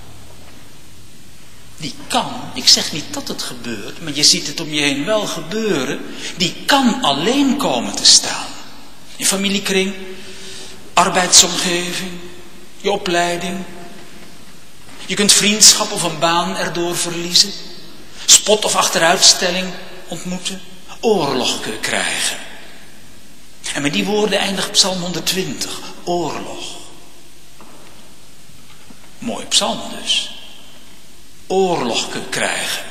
S2: Die kan, ik zeg niet dat het gebeurt, maar je ziet het om je heen wel gebeuren. Die kan alleen komen te staan. In familiekring, arbeidsomgeving, je opleiding. Je kunt vriendschap of een baan erdoor verliezen. Spot of achteruitstelling ontmoeten. oorlog krijgen. En met die woorden eindigt Psalm 120. Oorlog. Mooi psalm dus. Oorlog krijgen.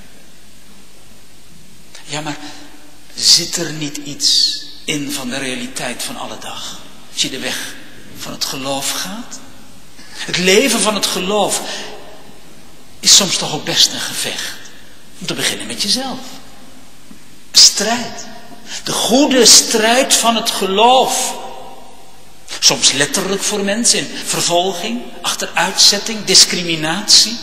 S2: Ja, maar zit er niet iets in van de realiteit van alle dag? Als je de weg van het geloof gaat. Het leven van het geloof is soms toch ook best een gevecht. Om te beginnen met jezelf. Een strijd. De goede strijd van het geloof. Soms letterlijk voor mensen in vervolging, achteruitzetting, discriminatie.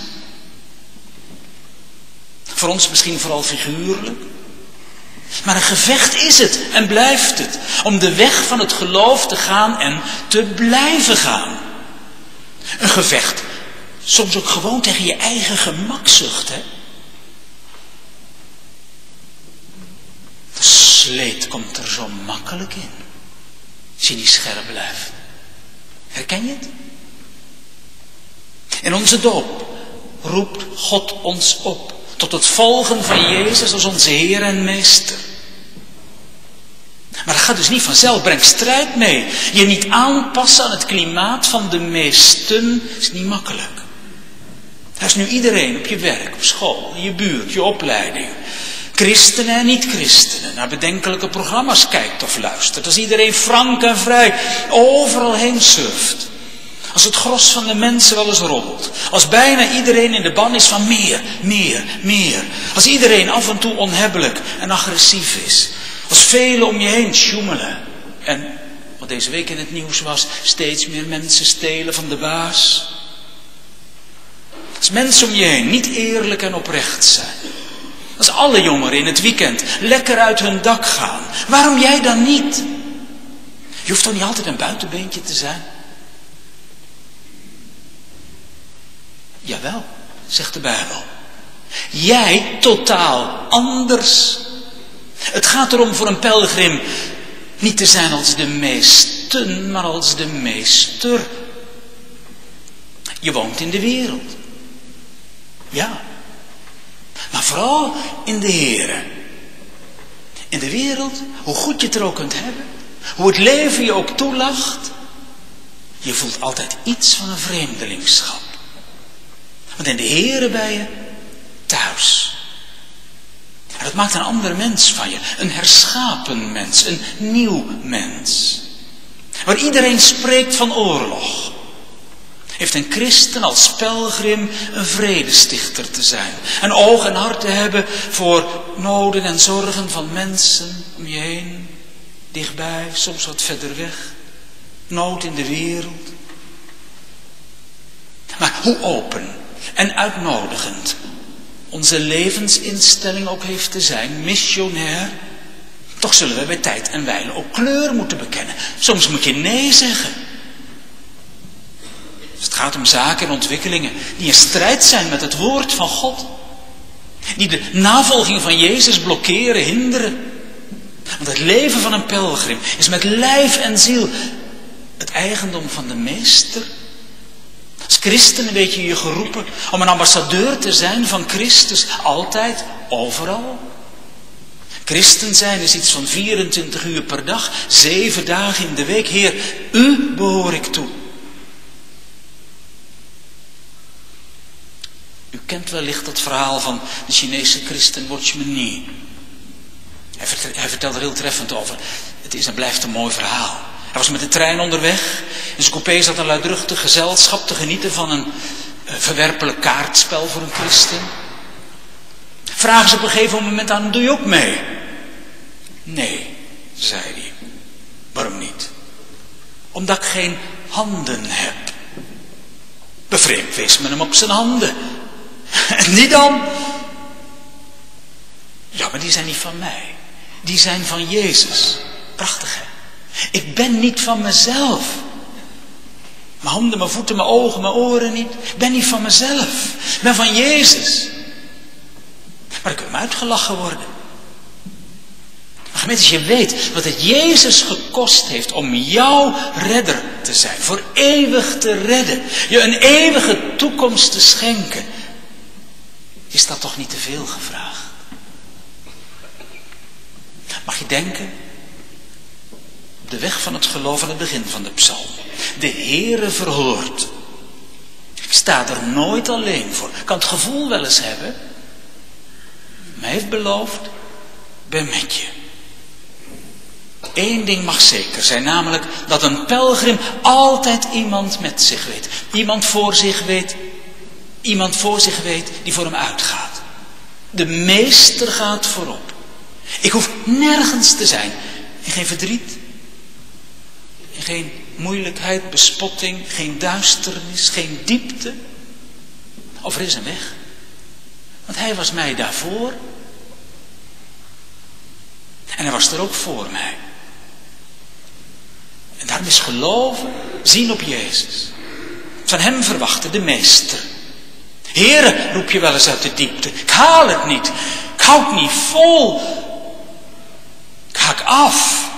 S2: Voor ons misschien vooral figuurlijk. Maar een gevecht is het en blijft het. Om de weg van het geloof te gaan en te blijven gaan. Een gevecht. Soms ook gewoon tegen je eigen gemakzucht, hè. De sleet komt er zo makkelijk in. Als je niet scherp blijft. Herken je het? In onze doop roept God ons op tot het volgen van Jezus als onze Heer en Meester. Maar dat gaat dus niet vanzelf, breng strijd mee. Je niet aanpassen aan het klimaat van de meesten is niet makkelijk. Daar is nu iedereen op je werk, op school, in je buurt, je opleiding. Christenen en niet-christenen naar bedenkelijke programma's kijkt of luistert. Als iedereen frank en vrij overal heen surft. Als het gros van de mensen wel eens roddelt. Als bijna iedereen in de ban is van meer, meer, meer. Als iedereen af en toe onhebbelijk en agressief is. Als velen om je heen sjoemelen. En, wat deze week in het nieuws was, steeds meer mensen stelen van de baas. Als mensen om je heen niet eerlijk en oprecht zijn. Als alle jongeren in het weekend lekker uit hun dak gaan. Waarom jij dan niet? Je hoeft toch niet altijd een buitenbeentje te zijn? Jawel, zegt de Bijbel. Jij totaal anders. Het gaat erom voor een pelgrim niet te zijn als de meesten, maar als de meester. Je woont in de wereld. Ja. Maar vooral in de Here. In de wereld, hoe goed je het er ook kunt hebben. Hoe het leven je ook toelacht. Je voelt altijd iets van een vreemdelingschap. Want in de Here ben je thuis. En dat maakt een ander mens van je. Een herschapen mens. Een nieuw mens. Waar iedereen spreekt van oorlog. Heeft een christen als pelgrim een vredestichter te zijn. En oog en hart te hebben voor noden en zorgen van mensen om je heen. Dichtbij, soms wat verder weg. Nood in de wereld. Maar hoe open en uitnodigend onze levensinstelling ook heeft te zijn, missionair. Toch zullen we bij tijd en wijle ook kleur moeten bekennen. Soms moet je nee zeggen. Dus het gaat om zaken en ontwikkelingen die in strijd zijn met het woord van God. Die de navolging van Jezus blokkeren, hinderen. Want het leven van een pelgrim is met lijf en ziel het eigendom van de meester. Als christen weet je geroepen om een ambassadeur te zijn van Christus. Altijd, overal. Christen zijn is iets van 24 uur per dag, 7 dagen in de week. Heer, u behoor ik toe. U kent wellicht het verhaal van de Chinese christen Watchman Nee. Hij vertelt er heel treffend over. Het is en blijft een mooi verhaal. Hij was met de trein onderweg. In zijn coupé zat een luidruchtig gezelschap te genieten van een verwerpelijk kaartspel voor een christen. Vragen ze op een gegeven moment aan hem, doe je ook mee? Nee, zei hij. Waarom niet? Omdat ik geen handen heb. Bevreemd wees men hem op zijn handen. En die dan? Ja, maar die zijn niet van mij. Die zijn van Jezus. Prachtig, hè? Ik ben niet van mezelf. Mijn handen, mijn voeten, mijn ogen, mijn oren niet. Ik ben niet van mezelf. Ik ben van Jezus. Maar ik kan hem uitgelachen worden. Maar gemeente, als je weet wat het Jezus gekost heeft om jouw redder te zijn. Voor eeuwig te redden. Je een eeuwige toekomst te schenken. Is dat toch niet te veel gevraagd? Mag je denken? De weg van het geloof aan het begin van de psalm. De Heere verhoort. Ik sta er nooit alleen voor. Ik kan het gevoel wel eens hebben. Maar hij heeft beloofd, ik ben met je. Eén ding mag zeker zijn, namelijk dat een pelgrim altijd iemand met zich weet. Iemand voor zich weet die voor hem uitgaat. De meester gaat voorop. Ik hoef nergens te zijn. In geen verdriet. In geen moeilijkheid, bespotting, geen duisternis, geen diepte. Of er is een weg. Want hij was mij daarvoor. En hij was er ook voor mij. En daarom is geloven, zien op Jezus. Van hem verwachten, de meester. Heere, roep je wel eens uit de diepte. Ik haal het niet. Ik hou het niet vol. Ik haak af.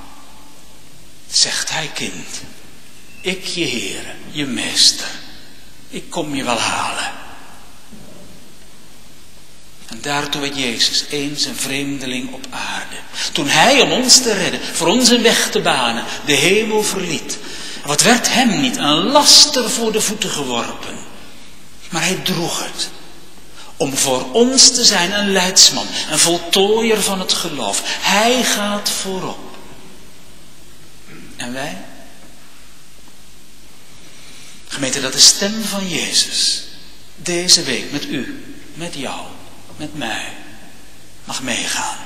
S2: Zegt hij, kind. Ik je Heere, je meester. Ik kom je wel halen. En daartoe werd Jezus eens een vreemdeling op aarde. Toen hij om ons te redden, voor ons een weg te banen, de hemel verliet. Wat werd hem niet een laster voor de voeten geworpen. Maar hij droeg het. Om voor ons te zijn een leidsman, een voltooier van het geloof. Hij gaat voorop. En wij? Gemeente, dat de stem van Jezus deze week met u, met jou, met mij mag meegaan.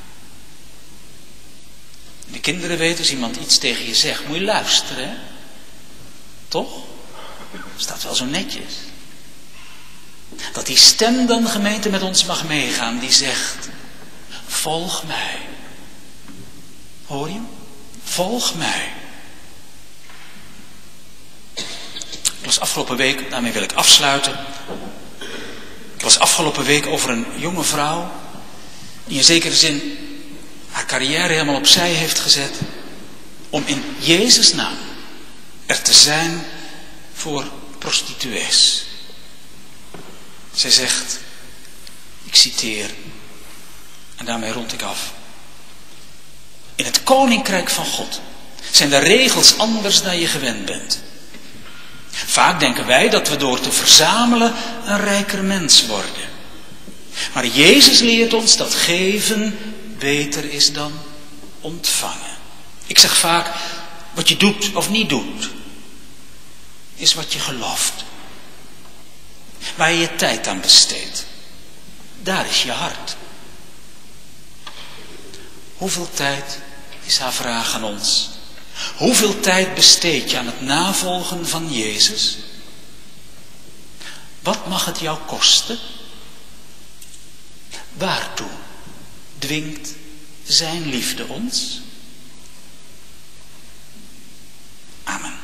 S2: De kinderen weten, als iemand iets tegen je zegt, moet je luisteren, hè? Toch? Staat wel zo netjes. Dat die stem dan, gemeente, met ons mag meegaan, die zegt, volg mij. Hoor je hem? Volg mij. Ik was afgelopen week, daarmee wil ik afsluiten. Ik was afgelopen week over een jonge vrouw, die in zekere zin haar carrière helemaal opzij heeft gezet, om in Jezus' naam er te zijn voor prostituees. Zij zegt, ik citeer, en daarmee rond ik af. In het koninkrijk van God zijn de regels anders dan je gewend bent. Vaak denken wij dat we door te verzamelen een rijker mens worden. Maar Jezus leert ons dat geven beter is dan ontvangen. Ik zeg vaak, wat je doet of niet doet, is wat je gelooft. Waar je je tijd aan besteedt, daar is je hart. Hoeveel tijd is haar vraag aan ons? Hoeveel tijd besteed je aan het navolgen van Jezus? Wat mag het jou kosten? Waartoe dwingt zijn liefde ons? Amen.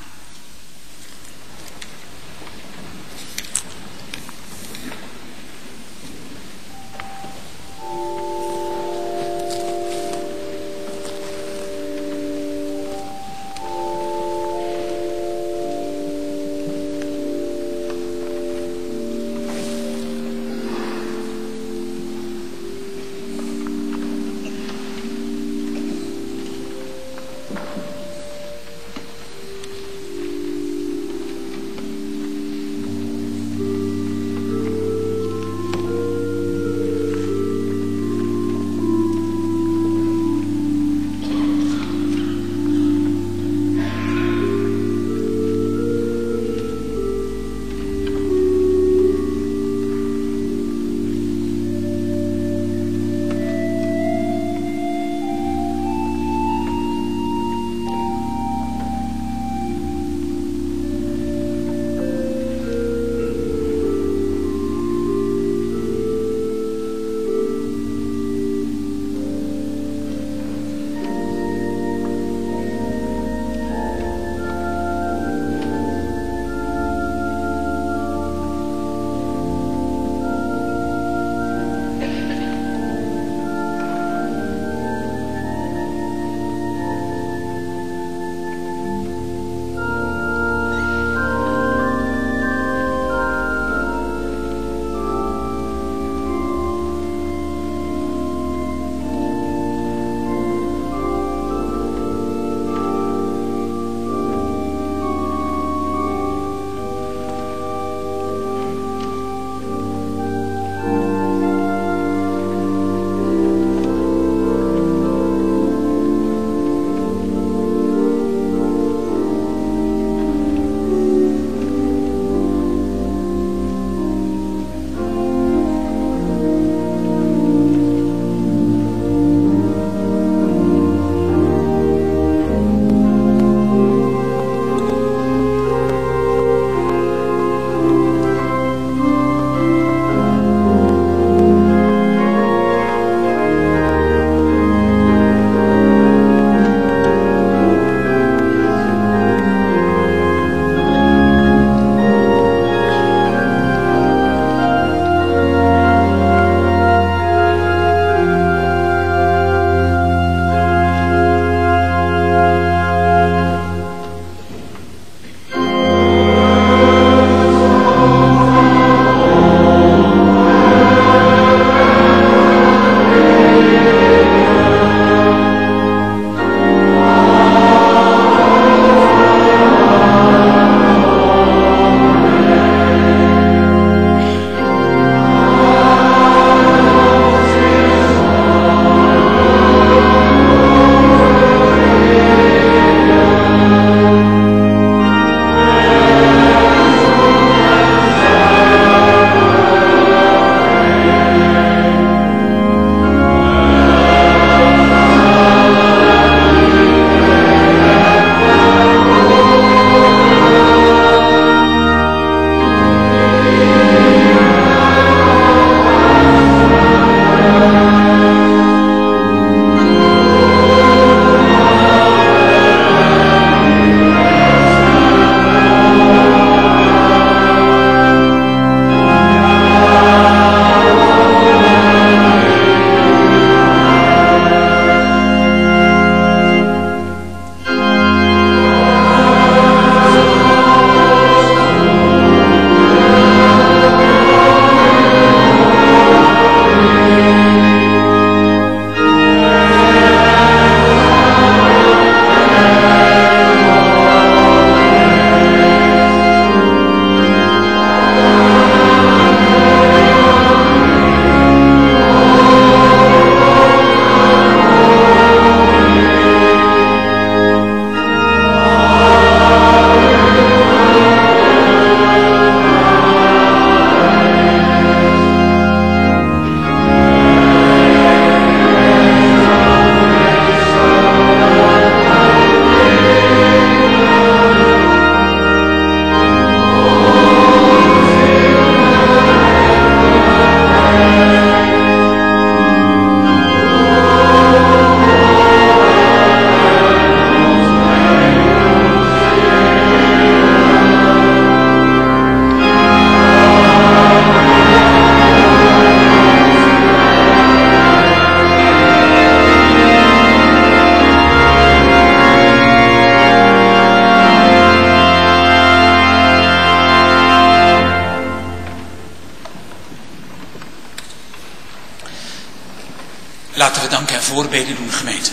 S2: Laten we dank en voorbeden doen, gemeente.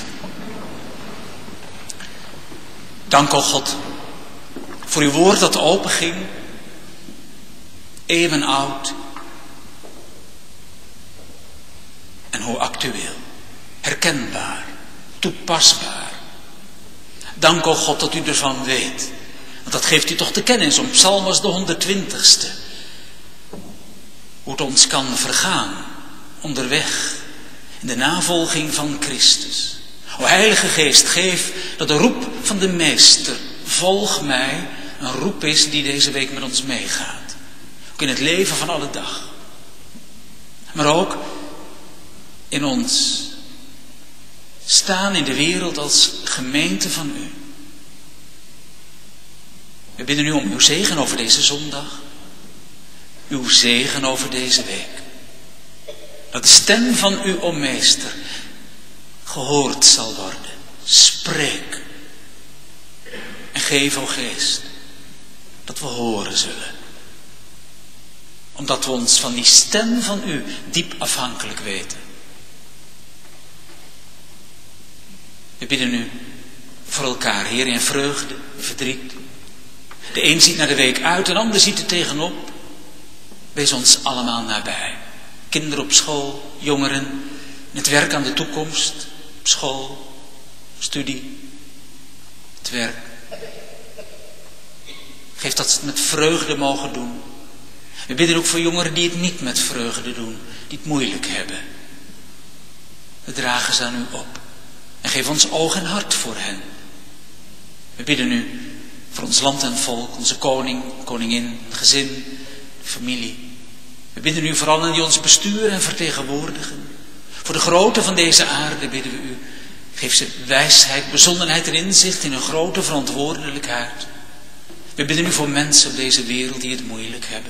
S2: Dank, o God, voor uw woord dat openging, eeuwen oud. En hoe actueel, herkenbaar, toepasbaar. Dank, o God, dat u ervan weet. Want dat geeft u toch te kennen in zo'n psalm als de 120ste. Hoe het ons kan vergaan, onderweg, in de navolging van Christus. O Heilige Geest, geef dat de roep van de Meester, volg mij, een roep is die deze week met ons meegaat. Ook in het leven van alle dag. Maar ook in ons staan in de wereld als gemeente van u. We bidden u om uw zegen over deze zondag. Uw zegen over deze week. Dat de stem van u, o Meester, gehoord zal worden. Spreek. En geef, o Geest, dat we horen zullen. Omdat we ons van die stem van u diep afhankelijk weten. We bidden u voor elkaar, Heer, in vreugde, verdriet. De een ziet naar de week uit, de ander ziet er tegenop. Wees ons allemaal nabij. Kinderen op school, jongeren, in het werk aan de toekomst, op school, studie, het werk. Geef dat ze het met vreugde mogen doen. We bidden ook voor jongeren die het niet met vreugde doen, die het moeilijk hebben. We dragen ze aan u op. En geef ons oog en hart voor hen. We bidden u voor ons land en volk, onze koning, koningin, gezin, familie. We bidden u voor allen die ons besturen en vertegenwoordigen. Voor de grootte van deze aarde bidden we u. Geef ze wijsheid, bezonnenheid en inzicht in hun grote verantwoordelijkheid. We bidden u voor mensen op deze wereld die het moeilijk hebben.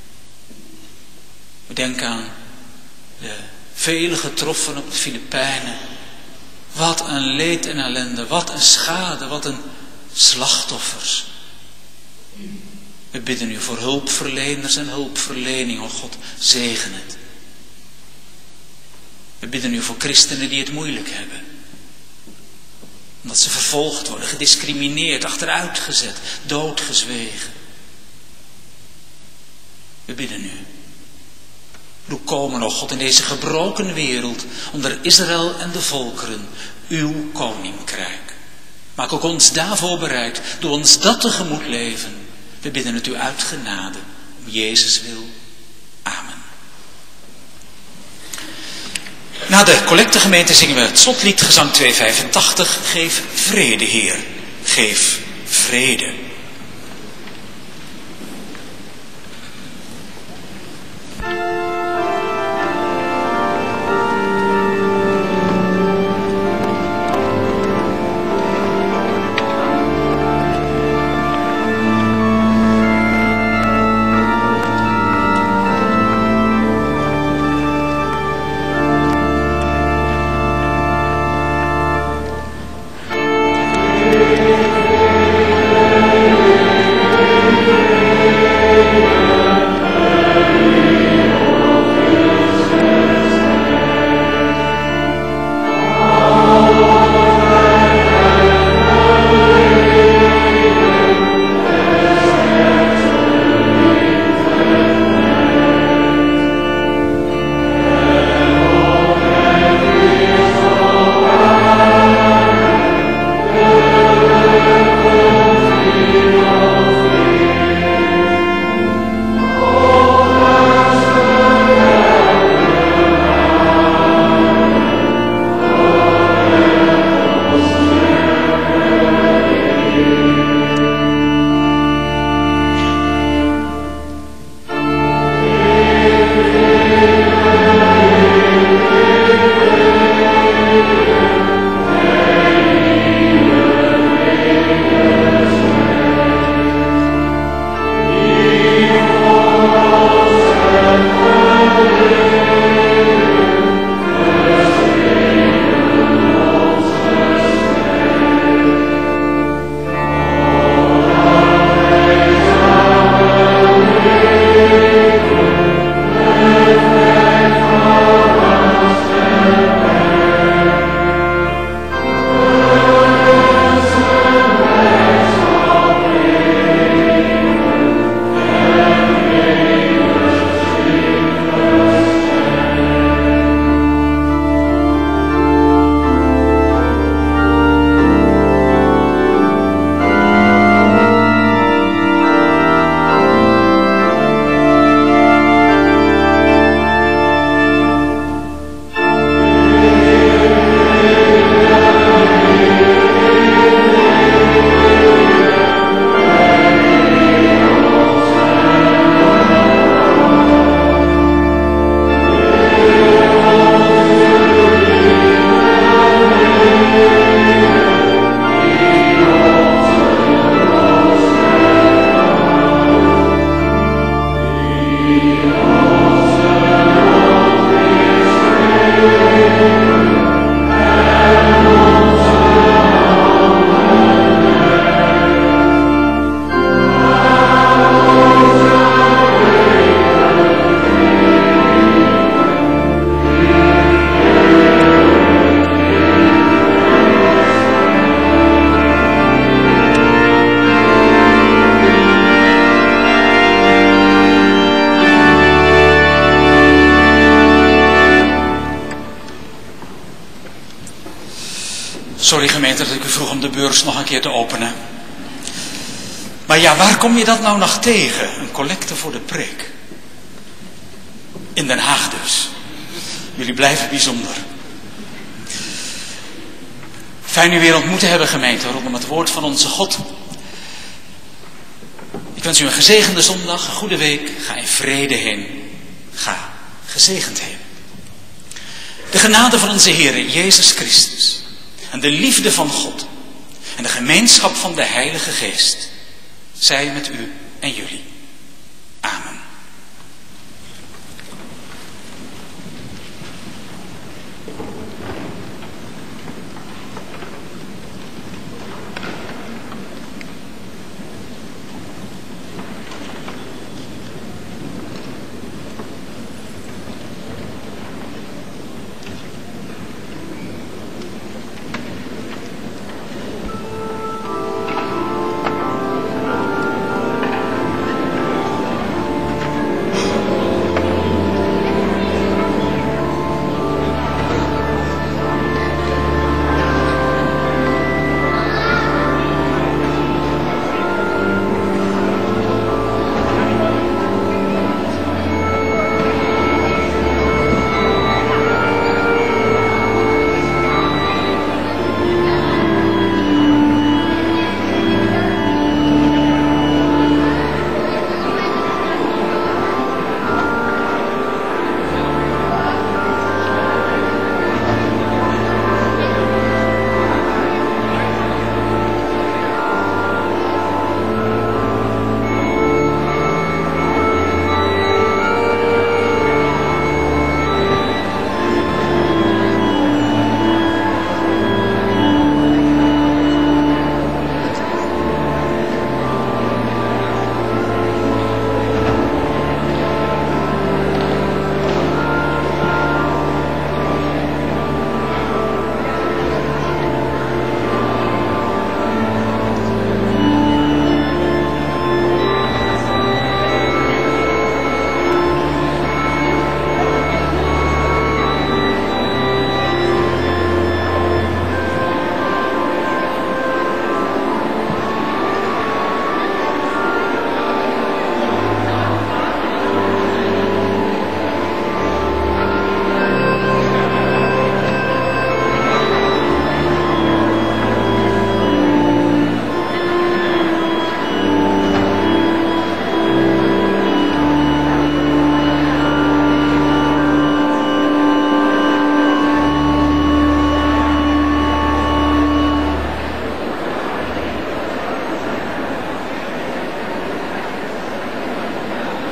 S2: We denken aan de vele getroffen op de Filipijnen. Wat een leed en ellende, wat een schade, wat een slachtoffers. We bidden u voor hulpverleners en hulpverlening, o God, zegen het. We bidden u voor christenen die het moeilijk hebben. Omdat ze vervolgd worden, gediscrimineerd, achteruitgezet, doodgezwegen. We bidden u. Doe komen, o God, in deze gebroken wereld, onder Israël en de volkeren, uw koninkrijk. Maak ook ons daarvoor bereid. Doe ons dat tegemoet leven. We bidden het u uit genade. Om Jezus wil. Amen. Na de collectegemeente zingen we het slotlied, gezang 285. Geef vrede, Heer. Geef vrede. Sorry gemeente dat ik u vroeg om de beurs nog een keer te openen. Maar ja, waar kom je dat nou nog tegen? Een collecte voor de preek. In Den Haag dus. Jullie blijven bijzonder. Fijn u weer ontmoet te hebben gemeente rondom het woord van onze God. Ik wens u een gezegende zondag, een goede week. Ga in vrede heen. Ga gezegend heen. De genade van onze Heer Jezus Christus en de liefde van God en de gemeenschap van de Heilige Geest zij met u en jullie.